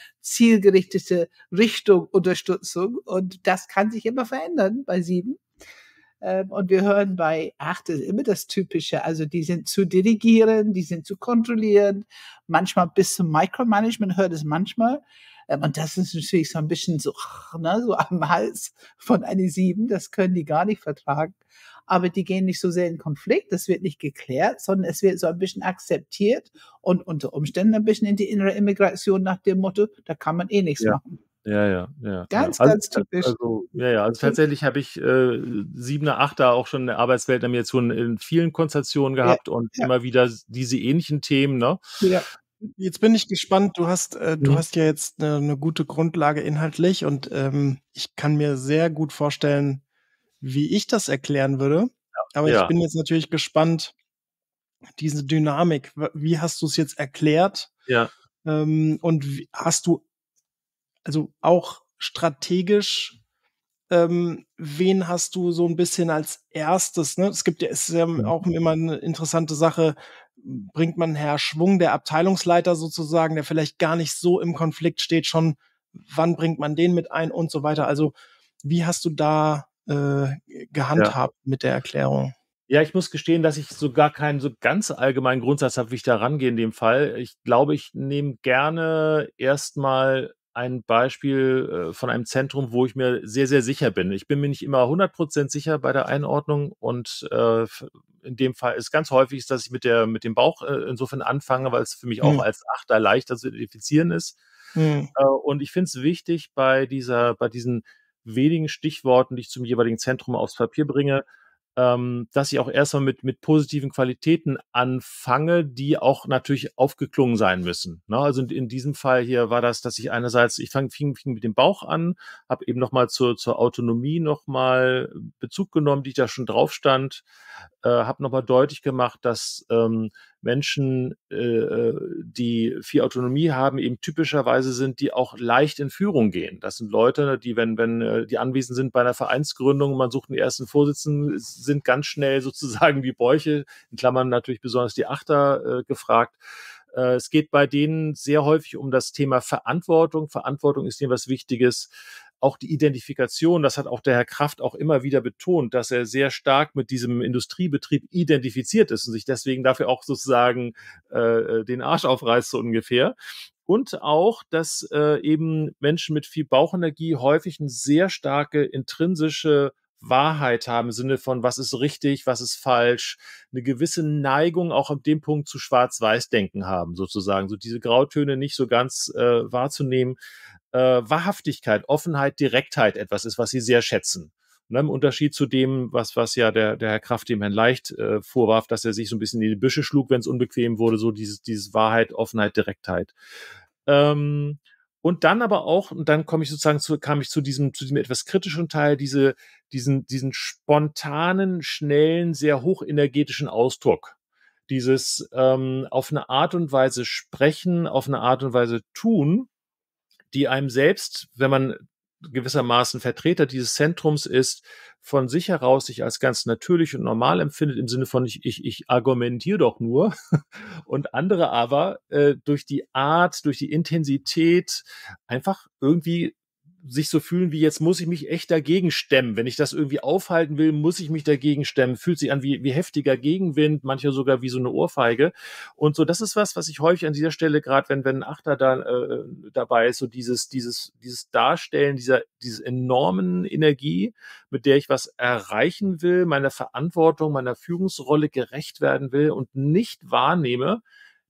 zielgerichtete Richtung, Unterstützung. Und das kann sich immer verändern bei 7. Und wir hören bei Acht ist immer das Typische. Also die sind zu dirigieren, die sind zu kontrollieren, manchmal bis zum Micromanagement hört es manchmal. Und das ist natürlich so ein bisschen so, ne, so am Hals von eine Sieben. Das können die gar nicht vertragen. Aber die gehen nicht so sehr in Konflikt. Das wird nicht geklärt, sondern es wird so ein bisschen akzeptiert und unter Umständen ein bisschen in die innere Immigration nach dem Motto, da kann man eh nichts Ja. machen. Ja. Ganz, Also, ganz typisch. also tatsächlich habe ich 7er, 8er auch schon in der Arbeitswelt in vielen Konstellationen Ja, gehabt und ja, immer wieder diese ähnlichen Themen, ne? ja. Jetzt bin ich gespannt. Du hast Mhm. ja jetzt eine gute Grundlage inhaltlich und ich kann mir sehr gut vorstellen, wie ich das erklären würde. Aber ich Ja, bin jetzt natürlich gespannt, diese Dynamik. Wie hast du es jetzt erklärt? ja. Und hast du also auch strategisch, wen hast du so ein bisschen als erstes, ne? Es ist ja Mhm. auch immer eine interessante Sache, bringt man Herr Schwung, der Abteilungsleiter sozusagen, der vielleicht gar nicht so im Konflikt steht, schon, wann bringt man den mit ein und so weiter. Also, wie hast du da, Ja. gehandhabt mit der Erklärung? Ja, ich muss gestehen, dass ich so gar keinen so ganz allgemeinen Grundsatz habe, wie ich da rangehe in dem Fall. Ich glaube, ich nehme gerne erstmal ein Beispiel von einem Zentrum, wo ich mir sehr, sehr sicher bin. Ich bin mir nicht immer 100% sicher bei der Einordnung und in dem Fall ist ganz häufig, dass ich mit dem Bauch insofern anfange, weil es für mich auch Mhm. als Achter leichter zu identifizieren ist. Mhm. Und ich finde es wichtig bei diesen wenigen Stichworten, die ich zum jeweiligen Zentrum aufs Papier bringe, dass ich auch erstmal mit positiven Qualitäten anfange, die auch natürlich aufgeklungen sein müssen. Ne? Also in diesem Fall hier war das, dass ich einerseits, fing mit dem Bauch an, habe eben nochmal zur Autonomie nochmal Bezug genommen, die da schon drauf stand, habe nochmal deutlich gemacht, dass Menschen, die viel Autonomie haben, eben typischerweise sind, die auch leicht in Führung gehen. Das sind Leute, die, wenn die anwesend sind bei einer Vereinsgründung, man sucht einen ersten Vorsitzenden, sind ganz schnell sozusagen die Bäuche, in Klammern natürlich besonders die Achter, gefragt. Es geht bei denen sehr häufig um das Thema Verantwortung. Verantwortung ist denen was Wichtiges. Auch die Identifikation, das hat auch der Herr Kraft auch immer wieder betont, dass er sehr stark mit diesem Industriebetrieb identifiziert ist und sich deswegen dafür auch sozusagen den Arsch aufreißt, so ungefähr. Und auch, dass eben Menschen mit viel Bauchenergie häufig eine sehr starke intrinsische Wahrheit haben im Sinne von, was ist richtig, was ist falsch, eine gewisse Neigung auch an dem Punkt zu Schwarz-Weiß-Denken haben, sozusagen, so diese Grautöne nicht so ganz wahrzunehmen. Wahrhaftigkeit, Offenheit, Direktheit etwas ist, was sie sehr schätzen. Ne, im Unterschied zu dem, was ja der Herr Kraft dem Herrn Leicht vorwarf, dass er sich so ein bisschen in die Büsche schlug, wenn es unbequem wurde, so dieses Wahrheit, Offenheit, Direktheit. Ähm, und dann aber auch, und dann kam ich zu diesem etwas kritischen Teil, diesen spontanen, schnellen, sehr hochenergetischen Ausdruck. Dieses auf eine Art und Weise sprechen, auf eine Art und Weise tun, die einem selbst, wenn man gewissermaßen Vertreter dieses Zentrums ist, von sich heraus sich als ganz natürlich und normal empfindet, im Sinne von ich argumentiere doch nur und andere aber durch die Art, durch die Intensität einfach irgendwie sich so fühlen wie, jetzt muss ich mich echt dagegen stemmen. Wenn ich das irgendwie aufhalten will, muss ich mich dagegen stemmen. Fühlt sich an wie heftiger Gegenwind, manchmal sogar wie so eine Ohrfeige. Und so, das ist was ich häufig an dieser Stelle, gerade wenn ein Achter da dabei ist, so dieses Darstellen dieses enormen Energie, mit der ich was erreichen will, meiner Verantwortung, meiner Führungsrolle gerecht werden will und nicht wahrnehme,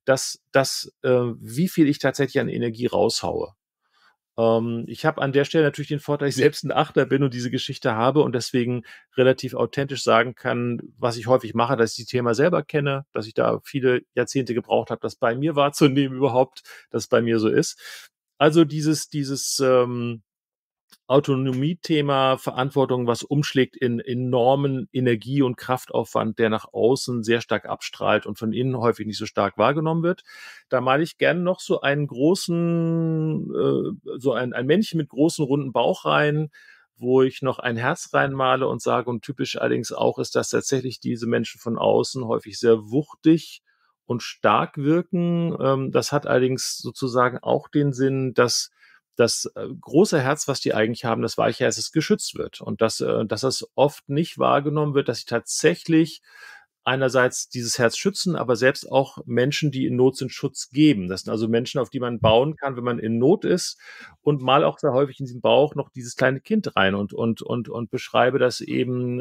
wie viel ich tatsächlich an Energie raushaue. Ich habe an der Stelle natürlich den Vorteil, dass ich selbst ein Achter bin und diese Geschichte habe und deswegen relativ authentisch sagen kann, was ich häufig mache, dass ich die Thema selber kenne, dass ich da viele Jahrzehnte gebraucht habe, das bei mir wahrzunehmen überhaupt, dass es bei mir so ist. Also dieses Autonomiethema, Verantwortung, was umschlägt in enormen Energie- und Kraftaufwand, der nach außen sehr stark abstrahlt und von innen häufig nicht so stark wahrgenommen wird. Da male ich gerne noch so einen großen, so ein Männchen mit großen, runden Bauch rein, wo ich noch ein Herz reinmale und sage, und typisch allerdings auch ist, dass tatsächlich diese Menschen von außen häufig sehr wuchtig und stark wirken. Das hat allerdings sozusagen auch den Sinn, dass das große Herz, was die eigentlich haben, das weiche Herz, das geschützt wird und dass das oft nicht wahrgenommen wird, dass sie tatsächlich einerseits dieses Herz schützen, aber selbst auch Menschen, die in Not sind, Schutz geben. Das sind also Menschen, auf die man bauen kann, wenn man in Not ist und mal auch sehr häufig in diesen Bauch noch dieses kleine Kind rein und beschreibe, dass eben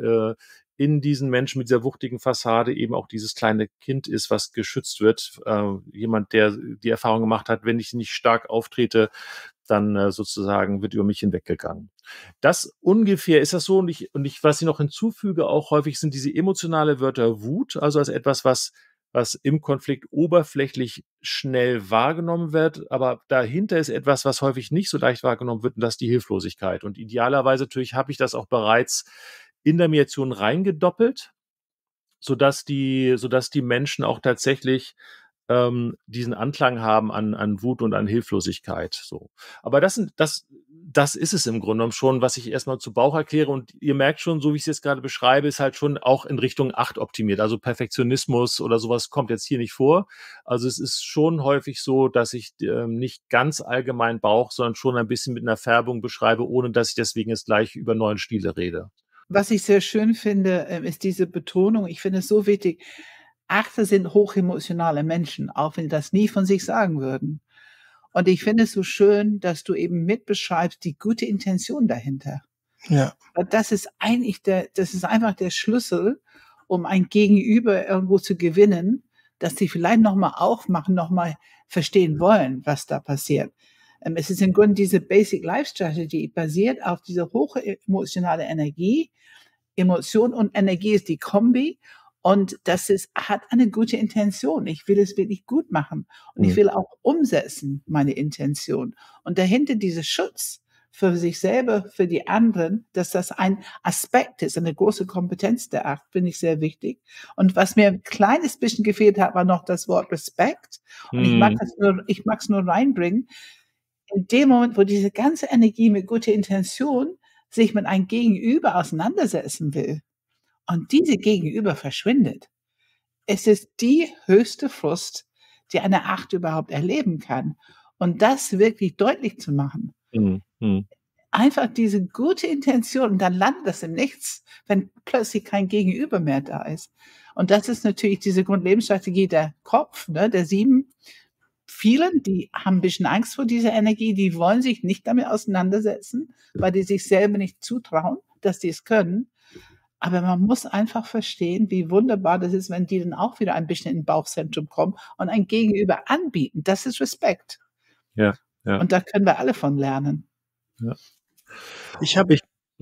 in diesen Menschen mit dieser wuchtigen Fassade eben auch dieses kleine Kind ist, was geschützt wird. Jemand, der die Erfahrung gemacht hat, wenn ich nicht stark auftrete, dann sozusagen wird über mich hinweggegangen. Das ungefähr ist das so. Was ich noch hinzufüge, auch häufig sind diese emotionale Wörter Wut, also als etwas, was im Konflikt oberflächlich schnell wahrgenommen wird, aber dahinter ist etwas, was häufig nicht so leicht wahrgenommen wird, und das ist die Hilflosigkeit. Und idealerweise natürlich habe ich das auch bereits in der Mediation reingedoppelt, sodass die Menschen auch tatsächlich diesen Anklang haben an Wut und an Hilflosigkeit. So. Aber das ist es im Grunde genommen schon, was ich erstmal zu Bauch erkläre. Und ihr merkt schon, so wie ich es jetzt gerade beschreibe, ist halt schon auch in Richtung 8 optimiert. Also Perfektionismus oder sowas kommt jetzt hier nicht vor. Also es ist schon häufig so, dass ich nicht ganz allgemein Bauch, sondern schon ein bisschen mit einer Färbung beschreibe, ohne dass ich deswegen jetzt gleich über neuen Stile rede. Was ich sehr schön finde, ist diese Betonung. Ich finde es so wichtig. Achter sind hochemotionale Menschen, auch wenn sie das nie von sich sagen würden. Und ich finde es so schön, dass du eben mitbeschreibst die gute Intention dahinter. Ja. Das ist einfach der Schlüssel, um ein Gegenüber irgendwo zu gewinnen, dass sie vielleicht nochmal aufmachen, nochmal verstehen wollen, was da passiert. Es ist im Grunde diese Basic Life Strategy, basiert auf diese hohe emotionale Energie. Emotion und Energie ist die Kombi. Und hat eine gute Intention. Ich will es wirklich gut machen. Und ich will auch umsetzen, meine Intention. Und dahinter dieser Schutz für sich selber, für die anderen, dass das ein Aspekt ist, eine große Kompetenz der 8, finde ich sehr wichtig. Und was mir ein kleines bisschen gefehlt hat, war noch das Wort Respekt. Und ich mag es nur reinbringen. In dem Moment, wo diese ganze Energie mit guter Intention sich mit einem Gegenüber auseinandersetzen will, und diese Gegenüber verschwindet. Es ist die höchste Frust, die eine 8 überhaupt erleben kann. Und das wirklich deutlich zu machen. Einfach diese gute Intention, und dann landet das im Nichts, wenn plötzlich kein Gegenüber mehr da ist. Und das ist natürlich diese Grundlebensstrategie der Kopf, ne, der 7. Vielen, die haben ein bisschen Angst vor dieser Energie, die wollen sich nicht damit auseinandersetzen, weil die sich selber nicht zutrauen, dass die es können. Aber man muss einfach verstehen, wie wunderbar das ist, wenn die dann auch wieder ein bisschen in Bauchzentrum kommen und ein Gegenüber anbieten. Das ist Respekt. Ja. Und da können wir alle von lernen. Ja. Ich habe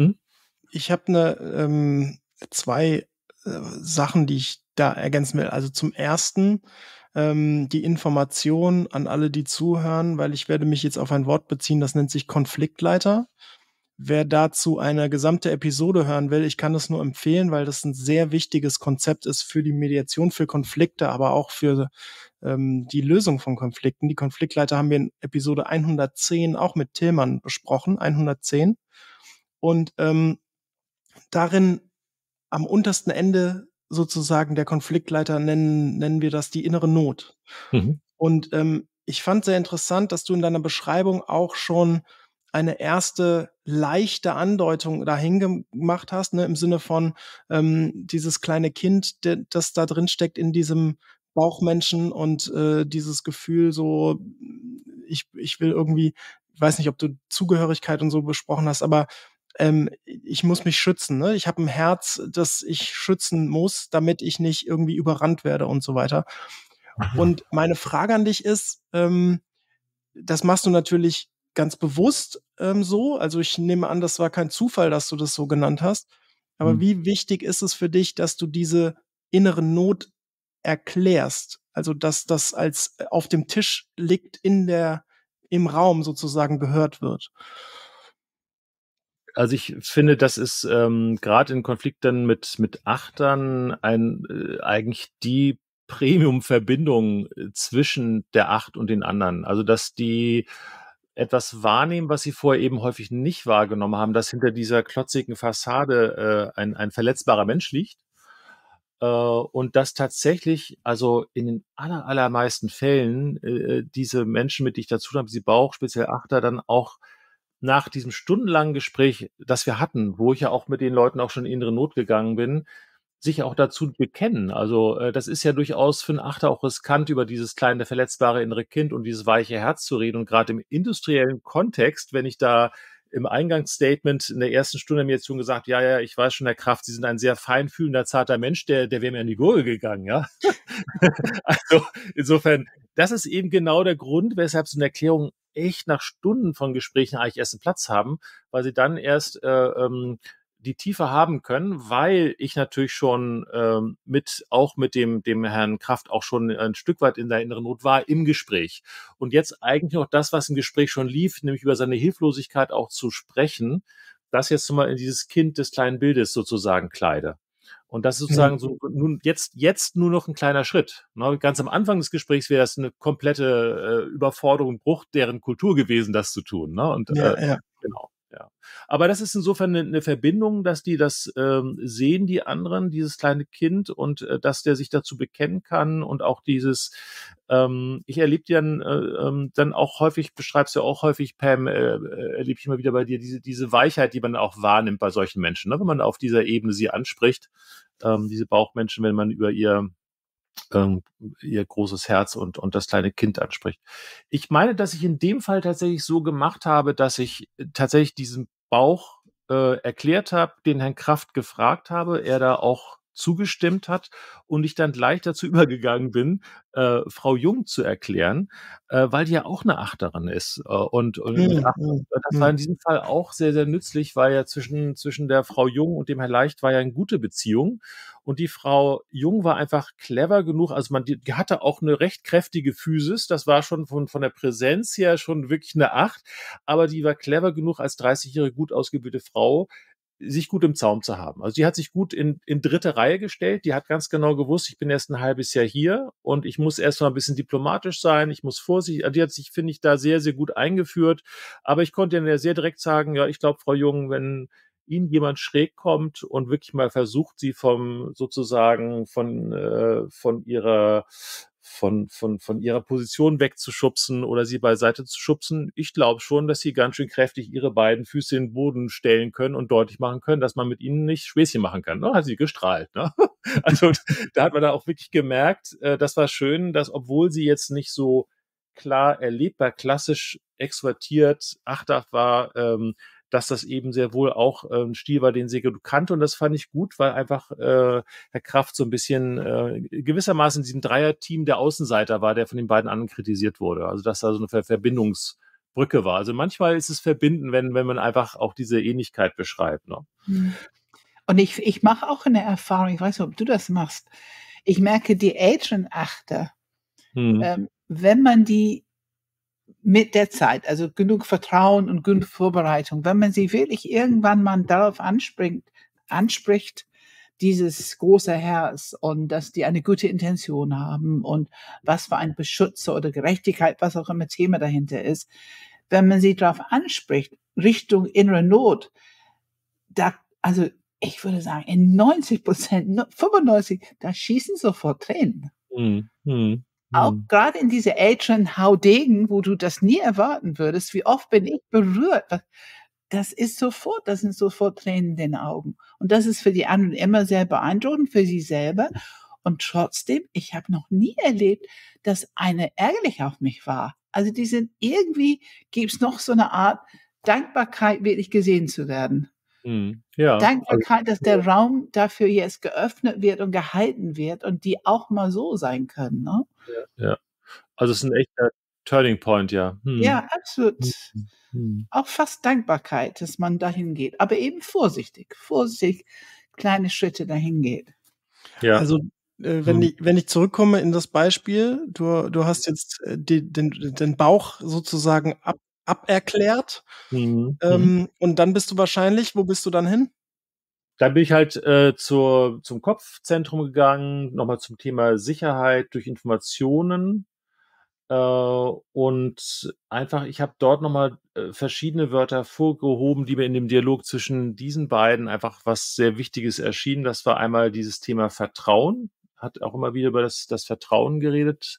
zwei Sachen, die ich da ergänzen will. Also zum ersten die Information an alle, die zuhören, weil ich werde mich jetzt auf ein Wort beziehen, das nennt sich Konfliktleiter. Wer dazu eine gesamte Episode hören will, ich kann es nur empfehlen, weil das ein sehr wichtiges Konzept ist für die Mediation, für Konflikte, aber auch für die Lösung von Konflikten. Die Konfliktleiter haben wir in Episode 110 auch mit Tillmann besprochen, 110. Und darin am untersten Ende sozusagen der Konfliktleiter nennen wir das die innere Not. Und ich fand sehr interessant, dass du in deiner Beschreibung auch schon eine erste leichte Andeutung dahin gemacht hast, ne, im Sinne von dieses kleine Kind, das da drin steckt in diesem Bauchmenschen und dieses Gefühl so, ich will irgendwie, ich weiß nicht, ob du Zugehörigkeit und so besprochen hast, aber ich muss mich schützen, ne? Ich habe ein Herz, das ich schützen muss, damit ich nicht irgendwie überrannt werde und so weiter. Und meine Frage an dich ist, das machst du natürlich ganz bewusst so. Also ich nehme an, das war kein Zufall, dass du das so genannt hast. Aber wie wichtig ist es für dich, dass du diese innere Not erklärst? Also dass das als auf dem Tisch liegt, im Raum sozusagen gehört wird? Also ich finde, das ist gerade in Konflikten mit Achtern eigentlich die Premium-Verbindung zwischen der 8 und den anderen. Also dass die etwas wahrnehmen, was sie vorher eben häufig nicht wahrgenommen haben, dass hinter dieser klotzigen Fassade ein verletzbarer Mensch liegt. Und dass tatsächlich, also in den allermeisten Fällen, diese Menschen, mit denen ich dazu habe, diese Bauch, speziell Achter, dann auch nach diesem stundenlangen Gespräch, das wir hatten, wo ich ja auch mit den Leuten auch schon in innere Not gegangen bin, sich auch dazu bekennen. Also das ist ja durchaus für einen Achter auch riskant, über dieses kleine, verletzbare innere Kind und dieses weiche Herz zu reden. Und gerade im industriellen Kontext, wenn ich da im Eingangsstatement in der ersten Stunde mir jetzt schon gesagt, ja, ich weiß schon, Herr Kraft, Sie sind ein sehr feinfühlender, zarter Mensch, der wäre mir in die Gurgel gegangen, ja. Also insofern, das ist eben genau der Grund, weshalb so eine Erklärung echt nach Stunden von Gesprächen eigentlich erst einen Platz haben, weil sie dann erst die Tiefe haben können, weil ich natürlich schon auch mit dem Herrn Kraft auch schon ein Stück weit in der inneren Not war im Gespräch. Und jetzt eigentlich noch das, was im Gespräch schon lief, nämlich über seine Hilflosigkeit auch zu sprechen, das jetzt mal in dieses Kind des kleinen Bildes sozusagen kleide. Und das ist sozusagen so nun jetzt nur noch ein kleiner Schritt. Ne? Ganz am Anfang des Gesprächs wäre das eine komplette Überforderung, Bruch deren Kultur gewesen, das zu tun. Ne? Und Ja. genau. Ja. Aber das ist insofern eine Verbindung, dass die das sehen, die anderen, dieses kleine Kind, und dass der sich dazu bekennen kann und auch dieses, ich erlebe dann auch häufig, beschreibst du ja auch häufig, Pam, erlebe ich immer wieder bei dir, diese Weichheit, die man auch wahrnimmt bei solchen Menschen, ne? Wenn man auf dieser Ebene sie anspricht, diese Bauchmenschen, wenn man über ihr großes Herz und das kleine Kind anspricht. Ich meine, dass ich in dem Fall tatsächlich so gemacht habe, dass ich tatsächlich diesen Bauch erklärt habe, den Herrn Kraft gefragt habe, er da auch zugestimmt hat und ich dann gleich dazu übergegangen bin, Frau Jung zu erklären, weil die ja auch eine Achterin ist. Das war in diesem Fall auch sehr, sehr nützlich, weil ja zwischen der Frau Jung und dem Herrn Leicht war ja eine gute Beziehung. Und die Frau Jung war einfach clever genug, also die hatte auch eine recht kräftige Physis, das war schon von der Präsenz her schon wirklich eine Acht, aber die war clever genug, als 30-jährige gut ausgebildete Frau sich gut im Zaum zu haben. Also die hat sich gut in dritte Reihe gestellt, die hat ganz genau gewusst, ich bin erst ein halbes Jahr hier und ich muss erst mal ein bisschen diplomatisch sein, ich muss vorsichtig, die hat sich, finde ich, da sehr, sehr gut eingeführt, aber ich konnte ja sehr direkt sagen, ja, ich glaube, Frau Jung, wenn Ihnen jemand schräg kommt und wirklich mal versucht, sie sozusagen von ihrer Position wegzuschubsen oder sie beiseite zu schubsen. Ich glaube schon, dass sie ganz schön kräftig ihre beiden Füße in den Boden stellen können und deutlich machen können, dass man mit ihnen nicht Späßchen machen kann. Ne? Hat sie gestrahlt. Ne? Also da hat man da auch wirklich gemerkt, das war schön, dass obwohl sie jetzt nicht so klar erlebbar, klassisch extrovertiert, achthaft war, dass das eben sehr wohl auch ein Stil war, den sie kannte. Und das fand ich gut, weil einfach Herr Kraft so ein bisschen gewissermaßen in diesem Dreierteam der Außenseiter war, der von den beiden anderen kritisiert wurde. Also dass da so eine Verbindungsbrücke war. Also manchmal ist es verbinden, wenn man einfach auch diese Ähnlichkeit beschreibt. Ne? Und ich mache auch eine Erfahrung, ich weiß nicht, ob du das machst. Ich merke, die älteren Achter, wenn man die mit der Zeit, also genug Vertrauen und genug Vorbereitung, wenn man sie wirklich irgendwann mal darauf anspricht, dieses große Herz und dass die eine gute Intention haben und was für ein Beschützer oder Gerechtigkeit, was auch immer Thema dahinter ist, wenn man sie darauf anspricht, Richtung innere Not, also ich würde sagen, in 90%, 95%, da schießen sofort Tränen. Auch gerade in diese älteren Haudegen, wo du das nie erwarten würdest, wie oft bin ich berührt. Das sind sofort Tränen in den Augen. Und das ist für die anderen immer sehr beeindruckend, für sie selber. Und trotzdem, ich habe noch nie erlebt, dass eine ärgerlich auf mich war. Also irgendwie gibt's noch so eine Art Dankbarkeit, wirklich gesehen zu werden. Ja, Dankbarkeit, dass der Raum dafür jetzt geöffnet wird und gehalten wird und die auch mal so sein können. Ne? Ja. Also es ist ein echter Turning Point, ja. Ja, absolut. Auch fast Dankbarkeit, dass man dahin geht, aber eben vorsichtig, kleine Schritte dahin geht. Ja. Also wenn ich zurückkomme in das Beispiel, du hast jetzt den Bauch sozusagen aberklärt. Und dann bist du wahrscheinlich, wo bist du dann hin? Dann bin ich halt zum Kopfzentrum gegangen, nochmal zum Thema Sicherheit durch Informationen. Und einfach, ich habe dort nochmal verschiedene Wörter vorgehoben, die mir in dem Dialog zwischen diesen beiden einfach was sehr Wichtiges erschienen. Das war einmal dieses Thema Vertrauen, hat auch immer wieder über das Vertrauen geredet,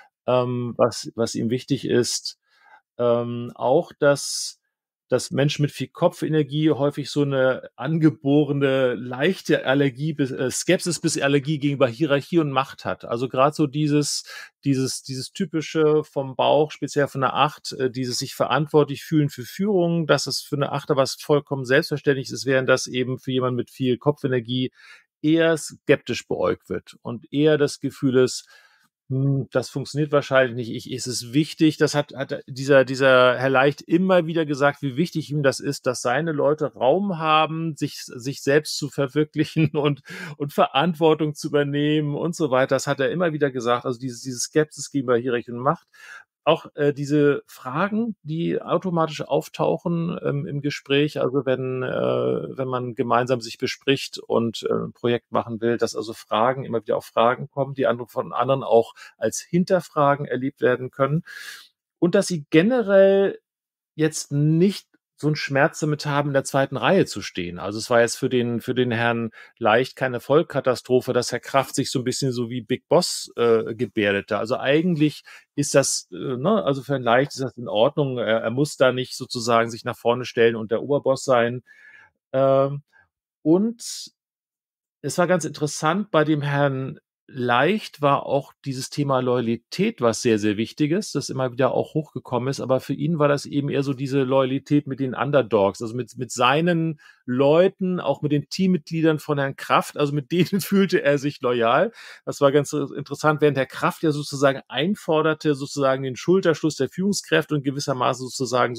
was ihm wichtig ist. Auch, dass Menschen mit viel Kopfenergie häufig so eine angeborene leichte Allergie Skepsis bis Allergie gegenüber Hierarchie und Macht hat. Also gerade so dieses typische vom Bauch, speziell von der Acht, dieses sich verantwortlich fühlen für Führung, dass es für eine Achter was vollkommen selbstverständlich ist, während das eben für jemanden mit viel Kopfenergie eher skeptisch beäugt wird und eher das Gefühl ist, das funktioniert wahrscheinlich nicht. Es ist wichtig, das hat dieser Herr Leicht immer wieder gesagt, wie wichtig ihm das ist, dass seine Leute Raum haben, sich selbst zu verwirklichen und Verantwortung zu übernehmen und so weiter. Das hat er immer wieder gesagt. Also diese Skepsis gegenüber Hierarchie und Macht. Auch diese Fragen, die automatisch auftauchen im Gespräch, also wenn man gemeinsam sich bespricht und ein Projekt machen will, dass also Fragen, immer wieder auch Fragen kommen, die von anderen auch als Hinterfragen erlebt werden können und dass sie generell jetzt nicht so einen Schmerz damit haben, in der zweiten Reihe zu stehen. Also es war jetzt für den Herrn Leicht keine Vollkatastrophe, dass Herr Kraft sich so ein bisschen so wie Big Boss gebärdete. Also eigentlich ist das, ne, also für Herrn Leicht ist das in Ordnung. Er muss da nicht sozusagen sich nach vorne stellen und der Oberboss sein. Ähm, und es war ganz interessant, bei dem Herrn Leicht war auch dieses Thema Loyalität was sehr, sehr Wichtiges, das immer wieder auch hochgekommen ist. Aber für ihn war das eben eher so diese Loyalität mit den Underdogs, also mit seinen Leuten, auch mit den Teammitgliedern von Herrn Kraft. Also mit denen fühlte er sich loyal. Das war ganz interessant, während Herr Kraft ja sozusagen einforderte, sozusagen den Schulterschluss der Führungskräfte und gewissermaßen sozusagen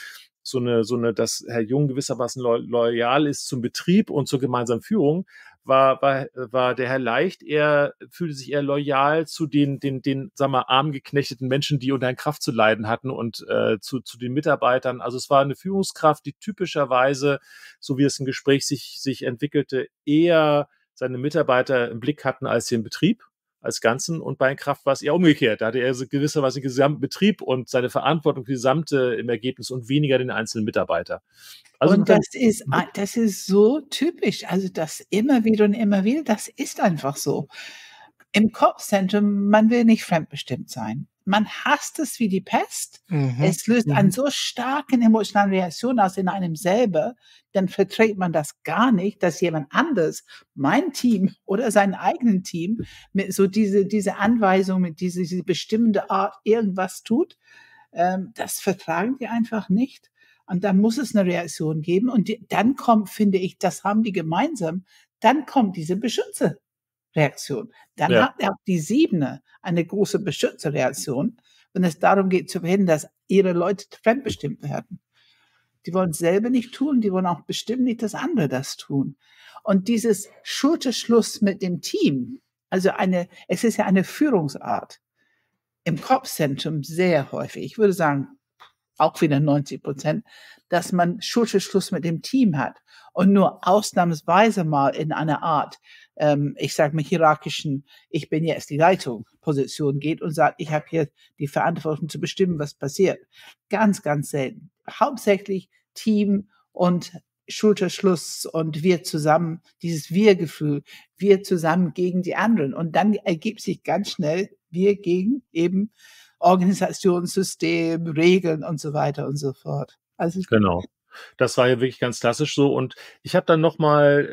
dass Herr Jung gewissermaßen loyal ist zum Betrieb und zur gemeinsamen Führung, war der Herr Leicht fühlte sich eher loyal zu den, sagen wir, arm geknechteten Menschen, die unter Herrn Kraft zu leiden hatten und zu den Mitarbeitern. Also es war eine Führungskraft, die typischerweise, so wie es im Gespräch sich entwickelte, eher seine Mitarbeiter im Blick hatten als den Betrieb als Ganzen. Und bei Herrn Kraft war es eher umgekehrt. Da hatte er gewisserweise den gesamten Betrieb und seine Verantwortung für die gesamte im Ergebnis und weniger den einzelnen Mitarbeiter. Also Und das ist so typisch. Also das immer wieder und immer wieder, das ist einfach so. Im Kopfzentrum, man will nicht fremdbestimmt sein. Man hasst es wie die Pest. Es löst einen so starken emotionalen Reaktion aus in einem selber, dann verträgt man das gar nicht, dass jemand anders, mein Team oder sein eigenen Team, mit so diese Anweisung, mit diese bestimmende Art irgendwas tut. Das vertragen die einfach nicht. Und dann muss es eine Reaktion geben. Und dann kommt, finde ich, das haben die gemeinsam, dann kommt diese Beschützerreaktion. Dann Ja. hat auch die Siebene eine große Beschützerreaktion, wenn es darum geht zu verhindern, dass ihre Leute fremdbestimmt werden. Die wollen es selber nicht tun, die wollen auch bestimmt nicht, dass andere das tun. Und dieses Schulterschluss mit dem Team, also es ist ja eine Führungsart im Kopfzentrum sehr häufig. Ich würde sagen, auch wieder 90%, dass man Schulterschluss mit dem Team hat und nur ausnahmsweise mal in einer Art, ich sage mal hierarchischen, ich bin jetzt die Leitung Position geht und sagt, ich habe hier die Verantwortung zu bestimmen, was passiert. Ganz, ganz selten. Hauptsächlich Team und Schulterschluss und wir zusammen, dieses Wir-Gefühl, wir zusammen gegen die anderen. Und dann ergibt sich ganz schnell wir gegen eben Organisationssystem, Regeln und so weiter und so fort. Also Genau. Das war ja wirklich ganz klassisch so. Und ich habe dann noch mal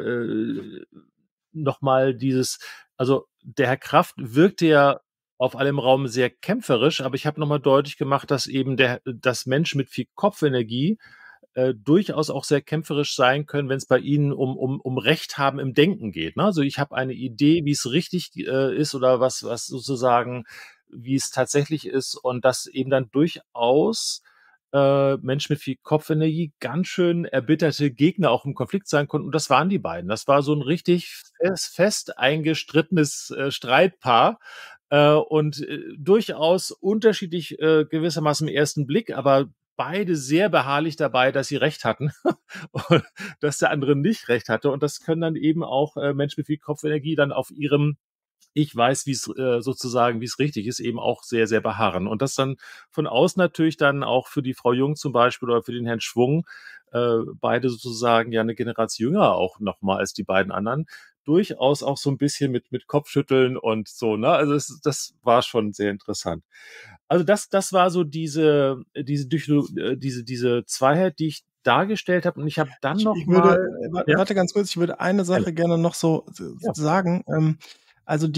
dieses, also der Herr Kraft wirkte ja auf allem Raum sehr kämpferisch, aber ich habe noch mal deutlich gemacht, dass eben das Menschen mit viel Kopfenergie durchaus auch sehr kämpferisch sein können, wenn es bei ihnen um Recht haben im Denken geht. Ne? Also ich habe eine Idee, wie es richtig ist oder was sozusagen, wie es tatsächlich ist und dass eben dann durchaus Menschen mit viel Kopfenergie ganz schön erbitterte Gegner auch im Konflikt sein konnten. Und das waren die beiden. Das war so ein richtig fest eingestrittenes Streitpaar. Und durchaus unterschiedlich gewissermaßen im ersten Blick, aber beide sehr beharrlich dabei, dass sie recht hatten und dass der andere nicht recht hatte. Und das können dann eben auch Menschen mit viel Kopfenergie dann auf ihrem ich weiß, wie es sozusagen, wie es richtig ist, eben auch sehr, sehr beharren. Und das dann von außen natürlich dann auch für die Frau Jung zum Beispiel oder für den Herrn Schwung, beide sozusagen ja eine Generation jünger auch nochmal als die beiden anderen, durchaus auch so ein bisschen mit Kopfschütteln und so, ne? Also das war schon sehr interessant. Also das war so diese Zweiheit, die ich dargestellt habe. Und ich habe dann Ich würde, nochmal, ja, warte ganz kurz, ich würde eine Sache gerne noch so ja, sagen. Also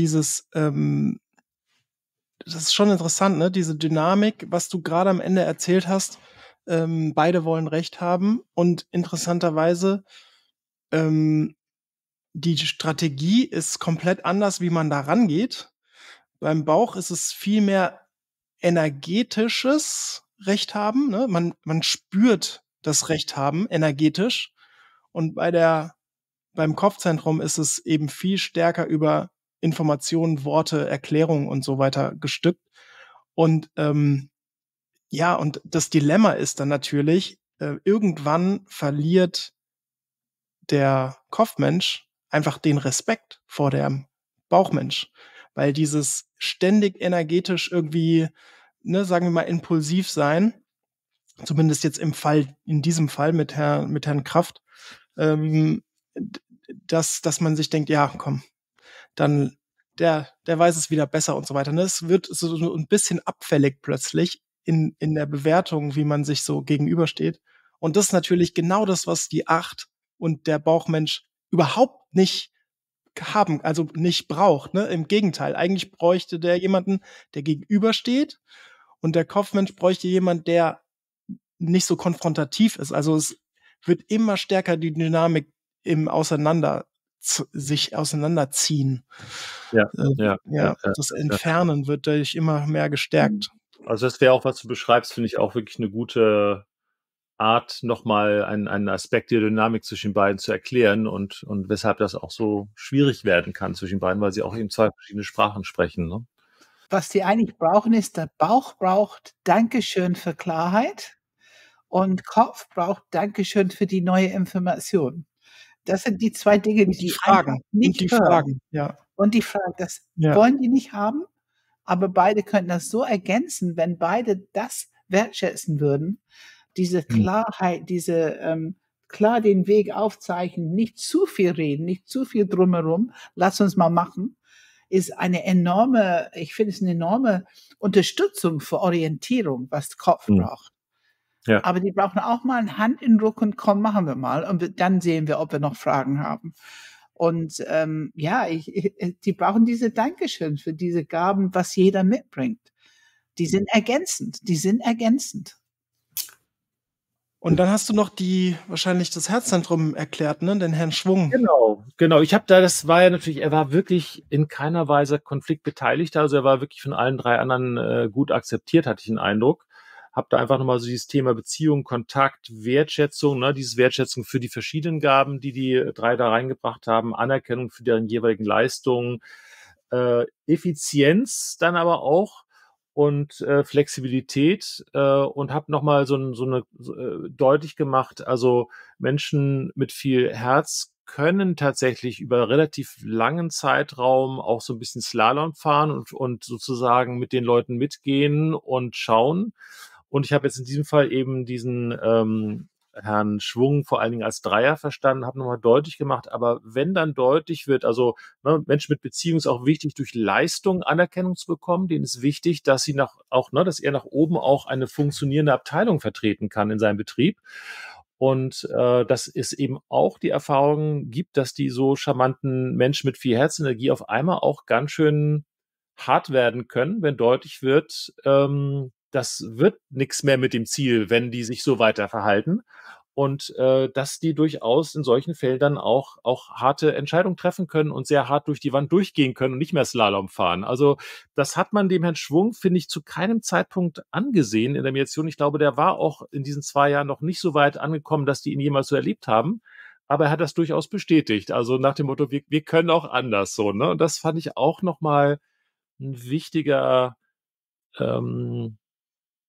das ist schon interessant, ne? Diese Dynamik, was du gerade am Ende erzählt hast. Beide wollen Recht haben und interessanterweise ähm, die Strategie ist komplett anders, wie man da rangeht. Beim Bauch ist es viel mehr energetisches Recht haben. Ne? Man spürt das Recht haben energetisch. Und beim Kopfzentrum ist es eben viel stärker über Informationen, Worte, Erklärungen und so weiter gestückt. Und ja, und das Dilemma ist dann natürlich, irgendwann verliert der Kopfmensch einfach den Respekt vor dem Bauchmensch, weil dieses ständig energetisch irgendwie, ne, sagen wir mal, impulsiv sein, zumindest jetzt in diesem Fall mit Herrn Kraft, ähm, dass man sich denkt, ja, komm, dann der weiß es wieder besser und so weiter. Ne? Es wird so ein bisschen abfällig plötzlich in der Bewertung, wie man sich so gegenübersteht. Und das ist natürlich genau das, was die Acht und der Bauchmensch überhaupt nicht haben, also nicht braucht. Ne? Im Gegenteil, eigentlich bräuchte der jemanden, der gegenübersteht, und der Kopfmensch bräuchte jemanden, der nicht so konfrontativ ist. Also es wird immer stärker die Dynamik im sich auseinanderziehen. ja, ja, ja, ja, Das ja. Entfernen wird dadurch immer mehr gestärkt. Also das wäre auch, was du beschreibst, finde ich auch wirklich eine gute Art, nochmal einen Aspekt der Dynamik zwischen beiden zu erklären und weshalb das auch so schwierig werden kann zwischen beiden, weil sie auch eben zwei verschiedene Sprachen sprechen. Ne? Was die eigentlich brauchen, ist, der Bauch braucht Dankeschön für Klarheit und Kopf braucht Dankeschön für die neue Information. Das sind die 2 Dinge, die Die die einfach Fragen. nicht Die hören. Fragen, ja. Und die Fragen, das Ja. wollen die nicht haben, aber beide könnten das so ergänzen, wenn beide das wertschätzen würden, diese Klarheit, klar den Weg aufzeichnen, nicht zu viel reden, nicht zu viel drumherum, lass uns mal machen, ist ich finde es eine enorme Unterstützung für Orientierung, was der Kopf braucht. Ja. Aber die brauchen auch mal eine Hand in den Rücken, komm, machen wir mal. Und dann sehen wir, ob wir noch Fragen haben. Und die brauchen diese Dankeschön für diese Gaben, was jeder mitbringt. Die sind ergänzend. Und dann hast du noch wahrscheinlich das Herzzentrum erklärt, ne? Den Herrn Schwung. Genau. Er war wirklich in keiner Weise konfliktbeteiligt. Also er war wirklich von allen 3 anderen gut akzeptiert, hatte ich den Eindruck. Hab da einfach nochmal so dieses Thema Beziehung, Kontakt, Wertschätzung, ne, dieses Wertschätzung für die verschiedenen Gaben, die 3 da reingebracht haben, Anerkennung für deren jeweiligen Leistungen, Effizienz dann aber auch und Flexibilität und habe nochmal deutlich gemacht, also Menschen mit viel Herz können tatsächlich über relativ langen Zeitraum auch so ein bisschen Slalom fahren und sozusagen mit den Leuten mitgehen und schauen. Und ich habe jetzt in diesem Fall eben diesen Herrn Schwung vor allen Dingen als Dreier verstanden, habe nochmal deutlich gemacht, aber wenn dann deutlich wird, also ne, Menschen mit Beziehung ist auch wichtig, durch Leistung Anerkennung zu bekommen, denen ist wichtig, dass sie dass er nach oben auch eine funktionierende Abteilung vertreten kann in seinem Betrieb. Und dass es eben auch die Erfahrung gibt, dass die so charmanten Menschen mit viel Herzenergie auf einmal auch ganz schön hart werden können, wenn deutlich wird, das wird nichts mehr mit dem Ziel, wenn die sich so weiter verhalten. Und dass die durchaus in solchen Fällen dann auch harte Entscheidungen treffen können und sehr hart durch die Wand durchgehen können und nicht mehr Slalom fahren. Also das hat man dem Herrn Schwung, finde ich, zu keinem Zeitpunkt angesehen in der Mediation. Ich glaube, der war auch in diesen 2 Jahren noch nicht so weit angekommen, dass die ihn jemals so erlebt haben. Aber er hat das durchaus bestätigt. Also nach dem Motto, wir können auch anders so. Ne? Und das fand ich auch nochmal ein wichtiger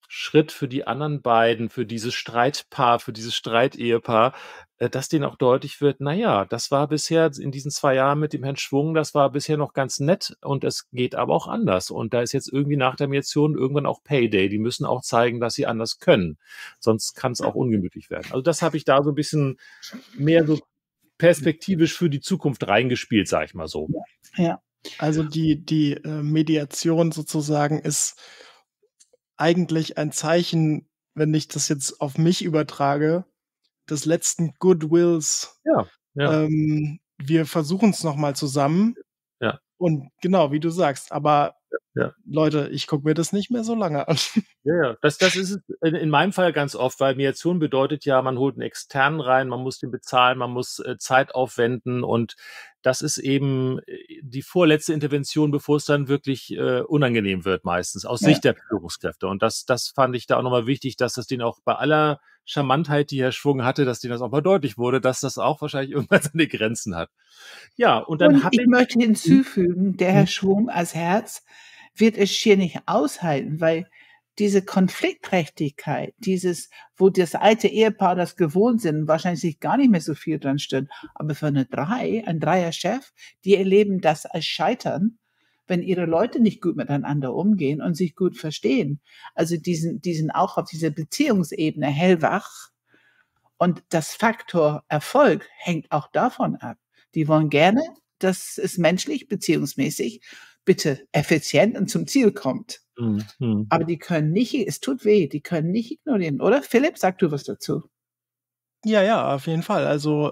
Schritt für die anderen beiden, für dieses Streitpaar, für dieses Streitehepaar, dass denen auch deutlich wird, na ja, das war bisher in diesen 2 Jahren mit dem Herrn Schwung, das war bisher noch ganz nett und es geht aber auch anders. Und da ist jetzt irgendwie nach der Mediation irgendwann auch Payday. Die müssen auch zeigen, dass sie anders können. Sonst kann es auch ungemütlich werden. Also das habe ich da so ein bisschen mehr so perspektivisch für die Zukunft reingespielt, sage ich mal so. Ja. Also die Mediation sozusagen ist eigentlich ein Zeichen, wenn ich das jetzt auf mich übertrage, des letzten Goodwills. Ja, ja, Wir versuchen es noch mal zusammen ja, und genau, wie du sagst, aber ja. Leute, ich gucke mir das nicht mehr so lange an. Ja, ja. Das ist es in meinem Fall ganz oft, weil Mediation bedeutet ja, man holt einen Externen rein, man muss den bezahlen, man muss Zeit aufwenden und das ist eben die vorletzte Intervention, bevor es dann wirklich unangenehm wird meistens, aus Sicht der Führungskräfte. Und das fand ich da auch nochmal wichtig, dass das denen auch bei aller Charmantheit, die Herr Schwung hatte, dass denen das auch mal deutlich wurde, dass das auch wahrscheinlich irgendwann seine Grenzen hat. Ja, und dann Und habe ich möchte hinzufügen, der Herr Hm. Schwung als Herz wird es schier nicht aushalten, weil diese Konfliktträchtigkeit, dieses, wo das alte Ehepaar das gewohnt sind, wahrscheinlich sich gar nicht mehr so viel dran stört. Aber für ein Dreier-Chef, die erleben das als Scheitern, wenn ihre Leute nicht gut miteinander umgehen und sich gut verstehen. Also diesen auch auf dieser Beziehungsebene hellwach. Und das Faktor Erfolg hängt auch davon ab. Die wollen gerne, dass es menschlich, beziehungsmäßig, bitte effizient und zum Ziel kommt. Aber die können nicht, es tut weh, die können nicht ignorieren, oder? Philipp, sag du was dazu. Ja, auf jeden Fall. Also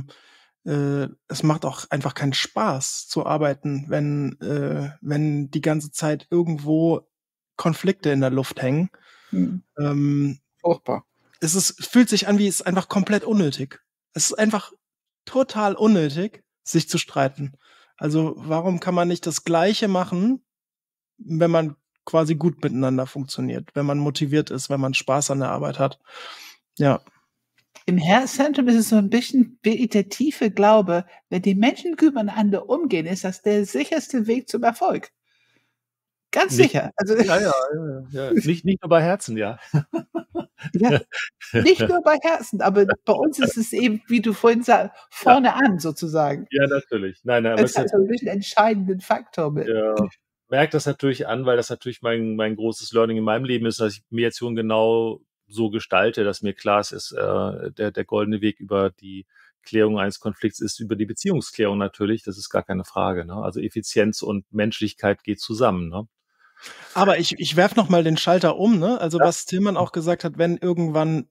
es macht auch einfach keinen Spaß zu arbeiten, wenn die ganze Zeit irgendwo Konflikte in der Luft hängen. Furchtbar. Es fühlt sich an wie, es ist einfach komplett unnötig. Es ist einfach total unnötig, sich zu streiten. Also warum kann man nicht das Gleiche machen, wenn man quasi gut miteinander funktioniert, wenn man motiviert ist, wenn man Spaß an der Arbeit hat? Ja. Im Herzzentrum ist es so ein bisschen wie der tiefe Glaube, wenn die Menschen gut miteinander umgehen, ist das der sicherste Weg zum Erfolg. Ganz sicher. Also, Ja. Nicht nur bei Herzen, ja. ja, nicht nur bei Herzen, aber bei uns ist es eben, wie du vorhin sagst, vorne an sozusagen. Ja, natürlich. Nein, aber Es hat so ein bisschen entscheidenden Faktor mit. ja, merke das natürlich an, weil das natürlich mein großes Learning in meinem Leben ist, dass ich Mediation genau so gestalte, dass mir klar ist, der goldene Weg über die Klärung eines Konflikts ist über die Beziehungsklärung natürlich. Das ist gar keine Frage. Ne? Also Effizienz und Menschlichkeit geht zusammen. Ne? Aber ich werfe noch mal den Schalter um, ne? Also was Tillmann auch gesagt hat, wenn irgendwann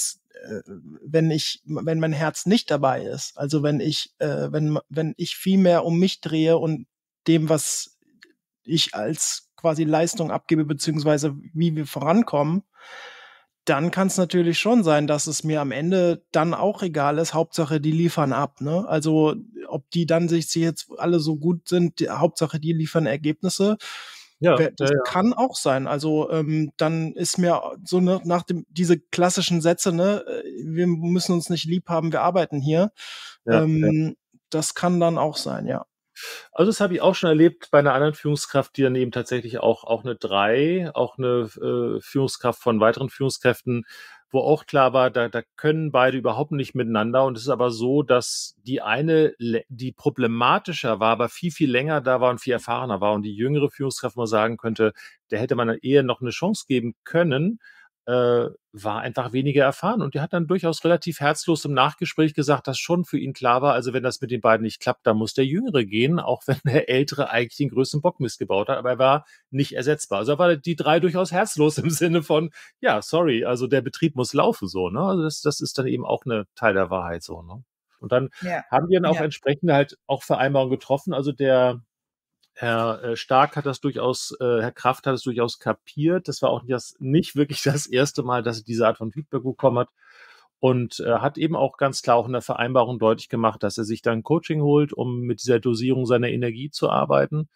wenn mein Herz nicht dabei ist, also wenn ich viel mehr um mich drehe und dem, was ich als quasi Leistung abgebe, beziehungsweise wie wir vorankommen, dann kann es natürlich schon sein, dass es mir am Ende dann auch egal ist. Hauptsache, die liefern ab, ne? Also ob die dann sich jetzt alle so gut sind, Hauptsache, die liefern Ergebnisse. Das kann auch sein. Also dann ist mir so nach diese klassischen Sätze, ne, wir müssen uns nicht lieb haben, wir arbeiten hier. Das kann dann auch sein, ja. Also das habe ich auch schon erlebt bei einer anderen Führungskraft, die dann eben tatsächlich auch eine 3, auch eine Führungskraft von weiteren Führungskräften, wo auch klar war, da können beide überhaupt nicht miteinander. Und es ist aber so, dass die eine, die problematischer war, aber viel, viel länger da war und viel erfahrener war und die jüngere Führungskraft mal sagen könnte, der hätte man eher noch eine Chance geben können, war einfach weniger erfahren. Und die hat dann durchaus relativ herzlos im Nachgespräch gesagt, dass schon für ihn klar war, also wenn das mit den beiden nicht klappt, dann muss der Jüngere gehen, auch wenn der Ältere eigentlich den größten Bockmist gebaut hat, aber er war nicht ersetzbar. Also da war die 3 durchaus herzlos im Sinne von, ja, sorry, also der Betrieb muss laufen so, ne? Also das ist dann eben auch eine Teil der Wahrheit so, ne? Und dann haben wir dann auch entsprechend halt auch Vereinbarungen getroffen. Also der Herr Stark hat das durchaus, Herr Kraft hat es durchaus kapiert. Das war auch nicht wirklich das erste Mal, dass er diese Art von Feedback bekommen hat. Und hat eben auch ganz klar auch in der Vereinbarung deutlich gemacht, dass er sich dann Coaching holt, um mit dieser Dosierung seiner Energie zu arbeiten.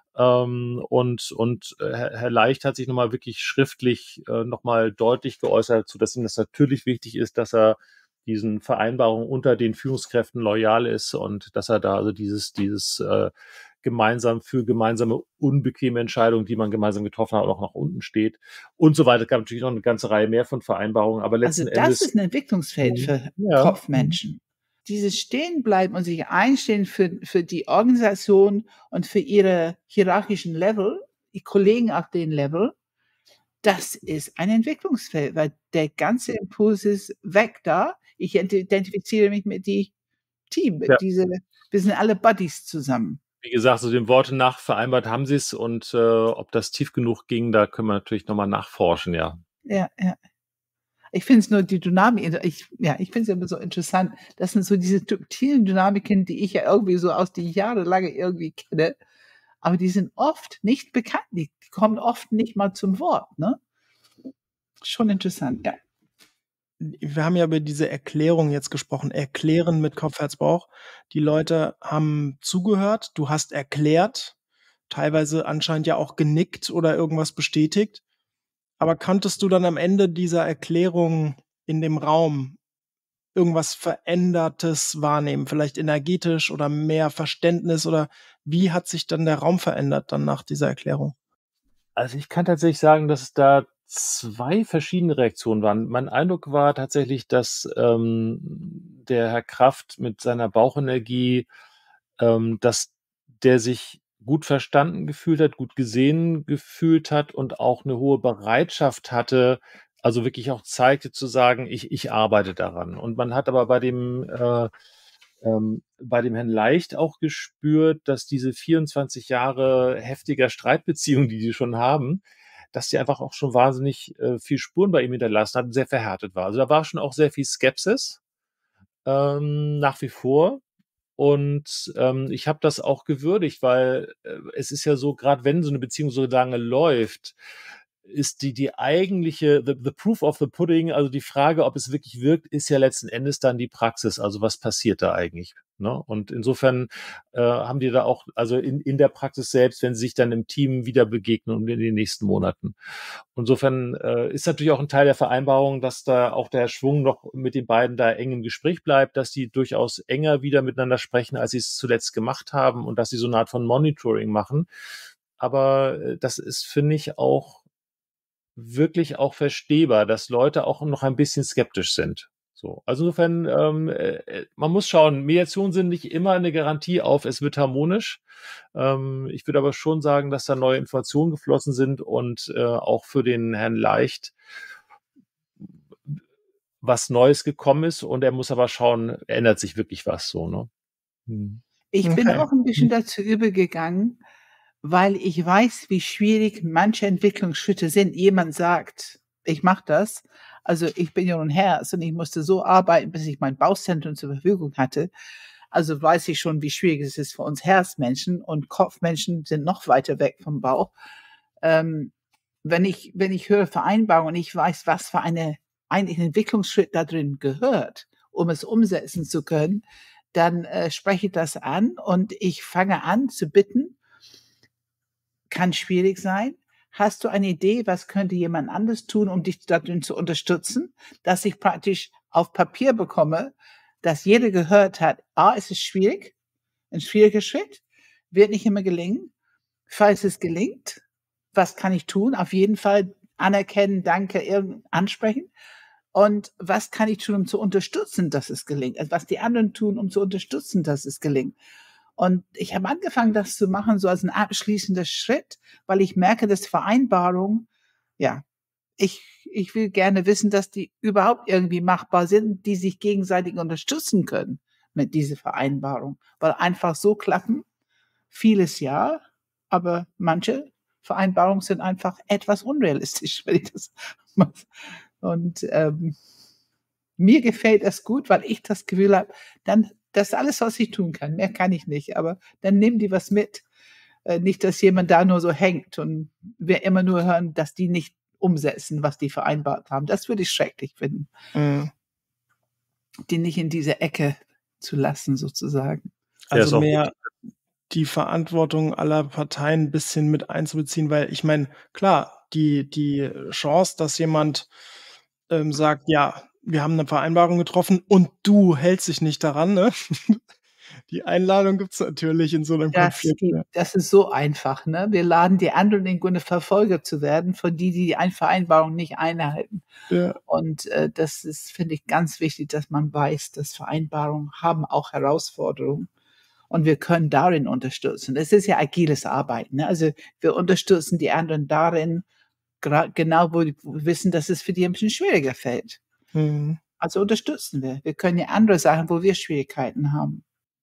Und Herr Leicht hat sich nochmal wirklich schriftlich nochmal deutlich geäußert dazu, dass ihm das natürlich wichtig ist, dass er diesen Vereinbarungen unter den Führungskräften loyal ist und dass er da also dieses gemeinsam für gemeinsame unbequeme Entscheidungen, die man gemeinsam getroffen hat, auch nach unten steht und so weiter. Es gab natürlich noch eine ganze Reihe mehr von Vereinbarungen, aber Also letzten das Endes. ist ein Entwicklungsfeld für Ja. Kopfmenschen. Dieses Stehenbleiben und sich einstehen für die Organisation und für ihre hierarchischen Level, die Kollegen auf den Level, das ist ein Entwicklungsfeld, weil der ganze Impuls ist weg da. Ich identifiziere mich mit die Team, mit Ja. wir sind alle Buddies zusammen. Wie gesagt, so den Worten nach vereinbart haben sie es und ob das tief genug ging, da können wir natürlich nochmal nachforschen, ja. Ja. Ich finde es nur die Dynamik, ich finde es immer so interessant. Das sind so diese subtilen Dynamiken, die ich ja irgendwie so aus die jahrelange irgendwie kenne. Aber die sind oft nicht bekannt. Die kommen oft nicht mal zum Wort, ne? Schon interessant, ja. Wir haben ja über diese Erklärung jetzt gesprochen. Erklären mit Kopf, Herz, Bauch. Die Leute haben zugehört. Du hast erklärt. Teilweise anscheinend ja auch genickt oder irgendwas bestätigt. Aber konntest du dann am Ende dieser Erklärung in dem Raum irgendwas Verändertes wahrnehmen? Vielleicht energetisch oder mehr Verständnis oder wie hat sich dann der Raum verändert dann nach dieser Erklärung? Also ich kann tatsächlich sagen, dass es da 2 verschiedene Reaktionen waren. Mein Eindruck war tatsächlich, dass der Herr Kraft mit seiner Bauchenergie, dass der sich gut verstanden gefühlt hat, gut gesehen gefühlt hat und auch eine hohe Bereitschaft hatte, also wirklich auch zeigte zu sagen, ich arbeite daran. Und man hat aber bei dem Herrn Leicht auch gespürt, dass diese 24 Jahre heftiger Streitbeziehung, die schon haben, dass die einfach auch schon wahnsinnig viel Spuren bei ihm hinterlassen hat und sehr verhärtet war. Also da war schon auch sehr viel Skepsis nach wie vor. Und ich habe das auch gewürdigt, weil es ist ja so, gerade wenn so eine Beziehung so lange läuft, ist die eigentliche, the proof of the pudding, also die Frage, ob es wirklich wirkt, ist ja letzten Endes dann die Praxis. Also was passiert da eigentlich? Ne? Und insofern haben die da auch, also in der Praxis selbst, wenn sie sich dann im Team wieder begegnen und in den nächsten Monaten. Insofern ist natürlich auch ein Teil der Vereinbarung, dass da auch der Schwung noch mit den beiden da eng im Gespräch bleibt, dass die durchaus enger wieder miteinander sprechen, als sie es zuletzt gemacht haben und dass sie so eine Art von Monitoring machen. Aber das ist, finde ich, auch wirklich auch verstehbar, dass Leute auch noch ein bisschen skeptisch sind. So. Also insofern, man muss schauen, Mediationen sind nicht immer eine Garantie auf, es wird harmonisch. Ich würde aber schon sagen, dass da neue Informationen geflossen sind und auch für den Herrn Leicht was Neues gekommen ist und er muss aber schauen, ändert sich wirklich was so, ne? Ich bin Okay. auch ein bisschen dazu übergegangen, weil ich weiß, wie schwierig manche Entwicklungsschritte sind. Jemand sagt, ich mache das. Also ich bin ja nun Herz und ich musste so arbeiten, bis ich mein Bauzentrum zur Verfügung hatte. Also weiß ich schon, wie schwierig es ist für uns Herzmenschen und Kopfmenschen sind noch weiter weg vom Bauch. Wenn ich höre Vereinbarung und ich weiß, was für eigentlich ein Entwicklungsschritt da drin gehört, um es umsetzen zu können, dann spreche ich das an und ich fange an zu bitten, kann schwierig sein. Hast du eine Idee, was könnte jemand anderes tun, um dich darin zu unterstützen, dass ich praktisch auf Papier bekomme, dass jeder gehört hat, es ist schwierig, ein schwieriger Schritt, wird nicht immer gelingen. Falls es gelingt, was kann ich tun? Auf jeden Fall anerkennen, danke, ansprechen. Und was kann ich tun, um zu unterstützen, dass es gelingt? Also was die anderen tun, um zu unterstützen, dass es gelingt. Und ich habe angefangen, das zu machen, so als ein abschließender Schritt, weil ich merke, dass Vereinbarungen, ja, ich will gerne wissen, dass die überhaupt irgendwie machbar sind, die sich gegenseitig unterstützen können mit dieser Vereinbarung. Weil einfach so klappen, vieles ja, aber manche Vereinbarungen sind einfach etwas unrealistisch, wenn ich das mal. Und mir gefällt das gut, weil ich das Gefühl habe, dann das ist alles, was ich tun kann. Mehr kann ich nicht, aber dann nehmen die was mit. Nicht, dass jemand da nur so hängt und wir immer nur hören, dass die nicht umsetzen, was die vereinbart haben. Das würde ich schrecklich finden. Mhm. Die nicht in diese Ecke zu lassen, sozusagen. Also mehr die Verantwortung aller Parteien ein bisschen mit einzubeziehen, weil ich meine, klar, die Chance, dass jemand sagt, ja, wir haben eine Vereinbarung getroffen und du hältst dich nicht daran, ne? Die Einladung gibt's natürlich in so einem Konflikt. Ja. Das ist so einfach, ne? Wir laden die anderen im Grunde Verfolger zu werden, von die Vereinbarung nicht einhalten. Ja. Und das ist, finde ich, ganz wichtig, dass man weiß, dass Vereinbarungen haben auch Herausforderungen. Und wir können darin unterstützen. Es ist ja agiles Arbeiten, ne? Also wir unterstützen die anderen darin, genau wo wir wissen, dass es für die ein bisschen schwieriger fällt. Mhm. Also unterstützen wir. Wir können ja andere Sachen, wo wir Schwierigkeiten haben.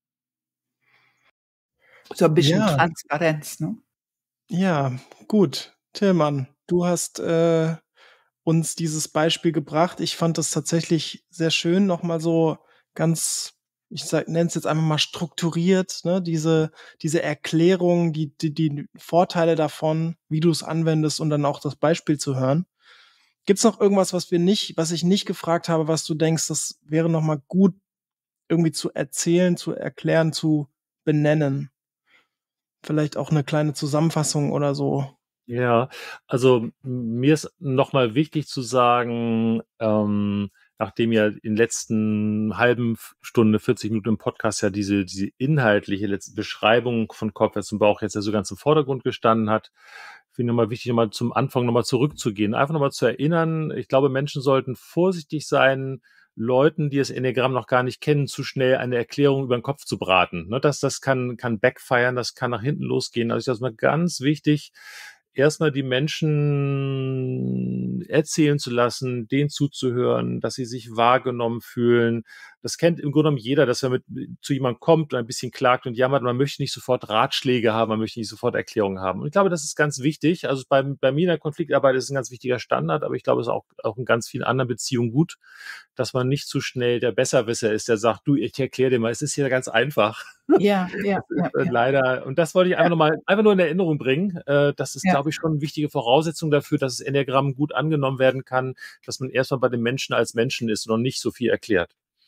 So ein bisschen Transparenz, ne? Ja, gut. Tillmann, du hast uns dieses Beispiel gebracht. Ich fand das tatsächlich sehr schön, nochmal so ganz, nenne es jetzt einfach mal strukturiert, ne? Diese Erklärung, die Vorteile davon, wie du es anwendest und dann auch das Beispiel zu hören. Gibt's noch irgendwas, was ich nicht gefragt habe, was du denkst, das wäre nochmal gut irgendwie zu erzählen, zu erklären, zu benennen? Vielleicht auch eine kleine Zusammenfassung oder so. Ja, also mir ist nochmal wichtig zu sagen, nachdem ja in den letzten halben Stunde, 40 Minuten im Podcast ja diese inhaltliche letzte Beschreibung von Kopf, Herz und Bauch jetzt ja so ganz im Vordergrund gestanden hat, finde ich nochmal wichtig, nochmal zum Anfang nochmal zurückzugehen, einfach nochmal zu erinnern. Ich glaube, Menschen sollten vorsichtig sein, Leuten, die das Enneagramm noch gar nicht kennen, zu schnell eine Erklärung über den Kopf zu braten. Ne, das kann backfiren, das kann nach hinten losgehen. Also das ist mal ganz wichtig, erstmal die Menschen erzählen zu lassen, denen zuzuhören, dass sie sich wahrgenommen fühlen. Das kennt im Grunde genommen jeder, dass er zu jemandem kommt und ein bisschen klagt und jammert. Man möchte nicht sofort Ratschläge haben, man möchte nicht sofort Erklärungen haben. Und ich glaube, das ist ganz wichtig. Also bei mir in der Konfliktarbeit ist es ein ganz wichtiger Standard, aber ich glaube, es ist auch in ganz vielen anderen Beziehungen gut, dass man nicht zu schnell der Besserwisser ist, der sagt, du, ich erkläre dir mal, es ist hier ganz einfach. Ja. Leider, und das wollte ich einfach nur in Erinnerung bringen. Das ist, glaube ich, schon eine wichtige Voraussetzung dafür, dass das Enneagramm gut angenommen werden kann, dass man erstmal bei den Menschen als Menschen ist und noch nicht so viel erklärt.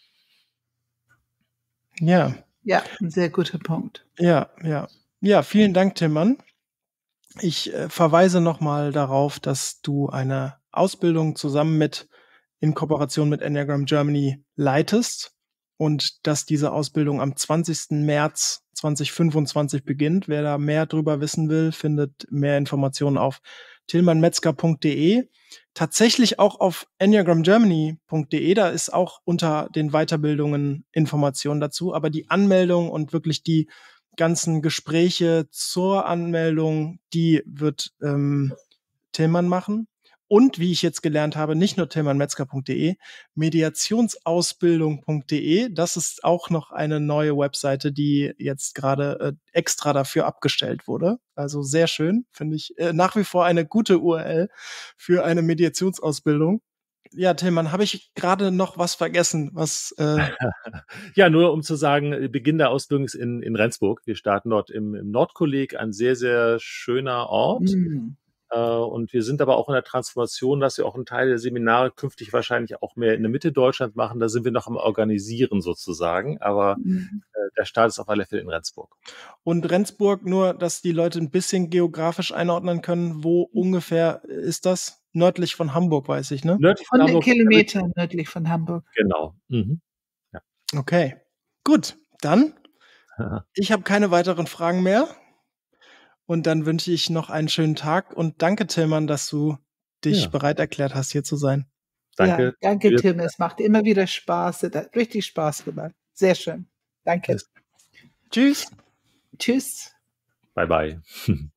Ja. Ja, ein sehr guter Punkt. Ja, vielen Dank, Tillmann. Ich verweise nochmal darauf, dass du eine Ausbildung in Kooperation mit Enneagram Germany leitest und dass diese Ausbildung am 20. März 2025 beginnt. Wer da mehr drüber wissen will, findet mehr Informationen auf tillmannmetzger.de. Tatsächlich auch auf enneagramgermany.de, da ist auch unter den Weiterbildungen Informationen dazu, aber die Anmeldung und wirklich die ganzen Gespräche zur Anmeldung, die wird Tillmann machen. Und wie ich jetzt gelernt habe, nicht nur tillmannmetzger.de, mediationsausbildung.de. Das ist auch noch eine neue Webseite, die jetzt gerade extra dafür abgestellt wurde. Also sehr schön, finde ich nach wie vor eine gute URL für eine Mediationsausbildung. Ja, Tillmann, habe ich gerade noch was vergessen? Ja, nur um zu sagen, Beginn der Ausbildung ist in Rendsburg. Wir starten dort im Nordkolleg, ein sehr, sehr schöner Ort. Und wir sind aber auch in der Transformation, dass wir auch einen Teil der Seminare künftig wahrscheinlich auch mehr in der Mitte Deutschlands machen. Da sind wir noch am Organisieren sozusagen. Aber der Start ist auf alle Fälle in Rendsburg. Und Rendsburg, nur, dass die Leute ein bisschen geografisch einordnen können, wo ungefähr ist das? Nördlich von Hamburg, weiß ich, ne? Nördlich von 100 Kilometer nördlich von Hamburg. Genau. Ja. Okay, gut. Dann, ich habe keine weiteren Fragen mehr. Und dann wünsche ich noch einen schönen Tag und danke, Tillmann, dass du dich bereit erklärt hast, hier zu sein. Danke. Ja, danke, Tim. Es macht immer wieder Spaß. Es hat richtig Spaß gemacht. Sehr schön. Danke. Tschüss. Tschüss. Bye, bye.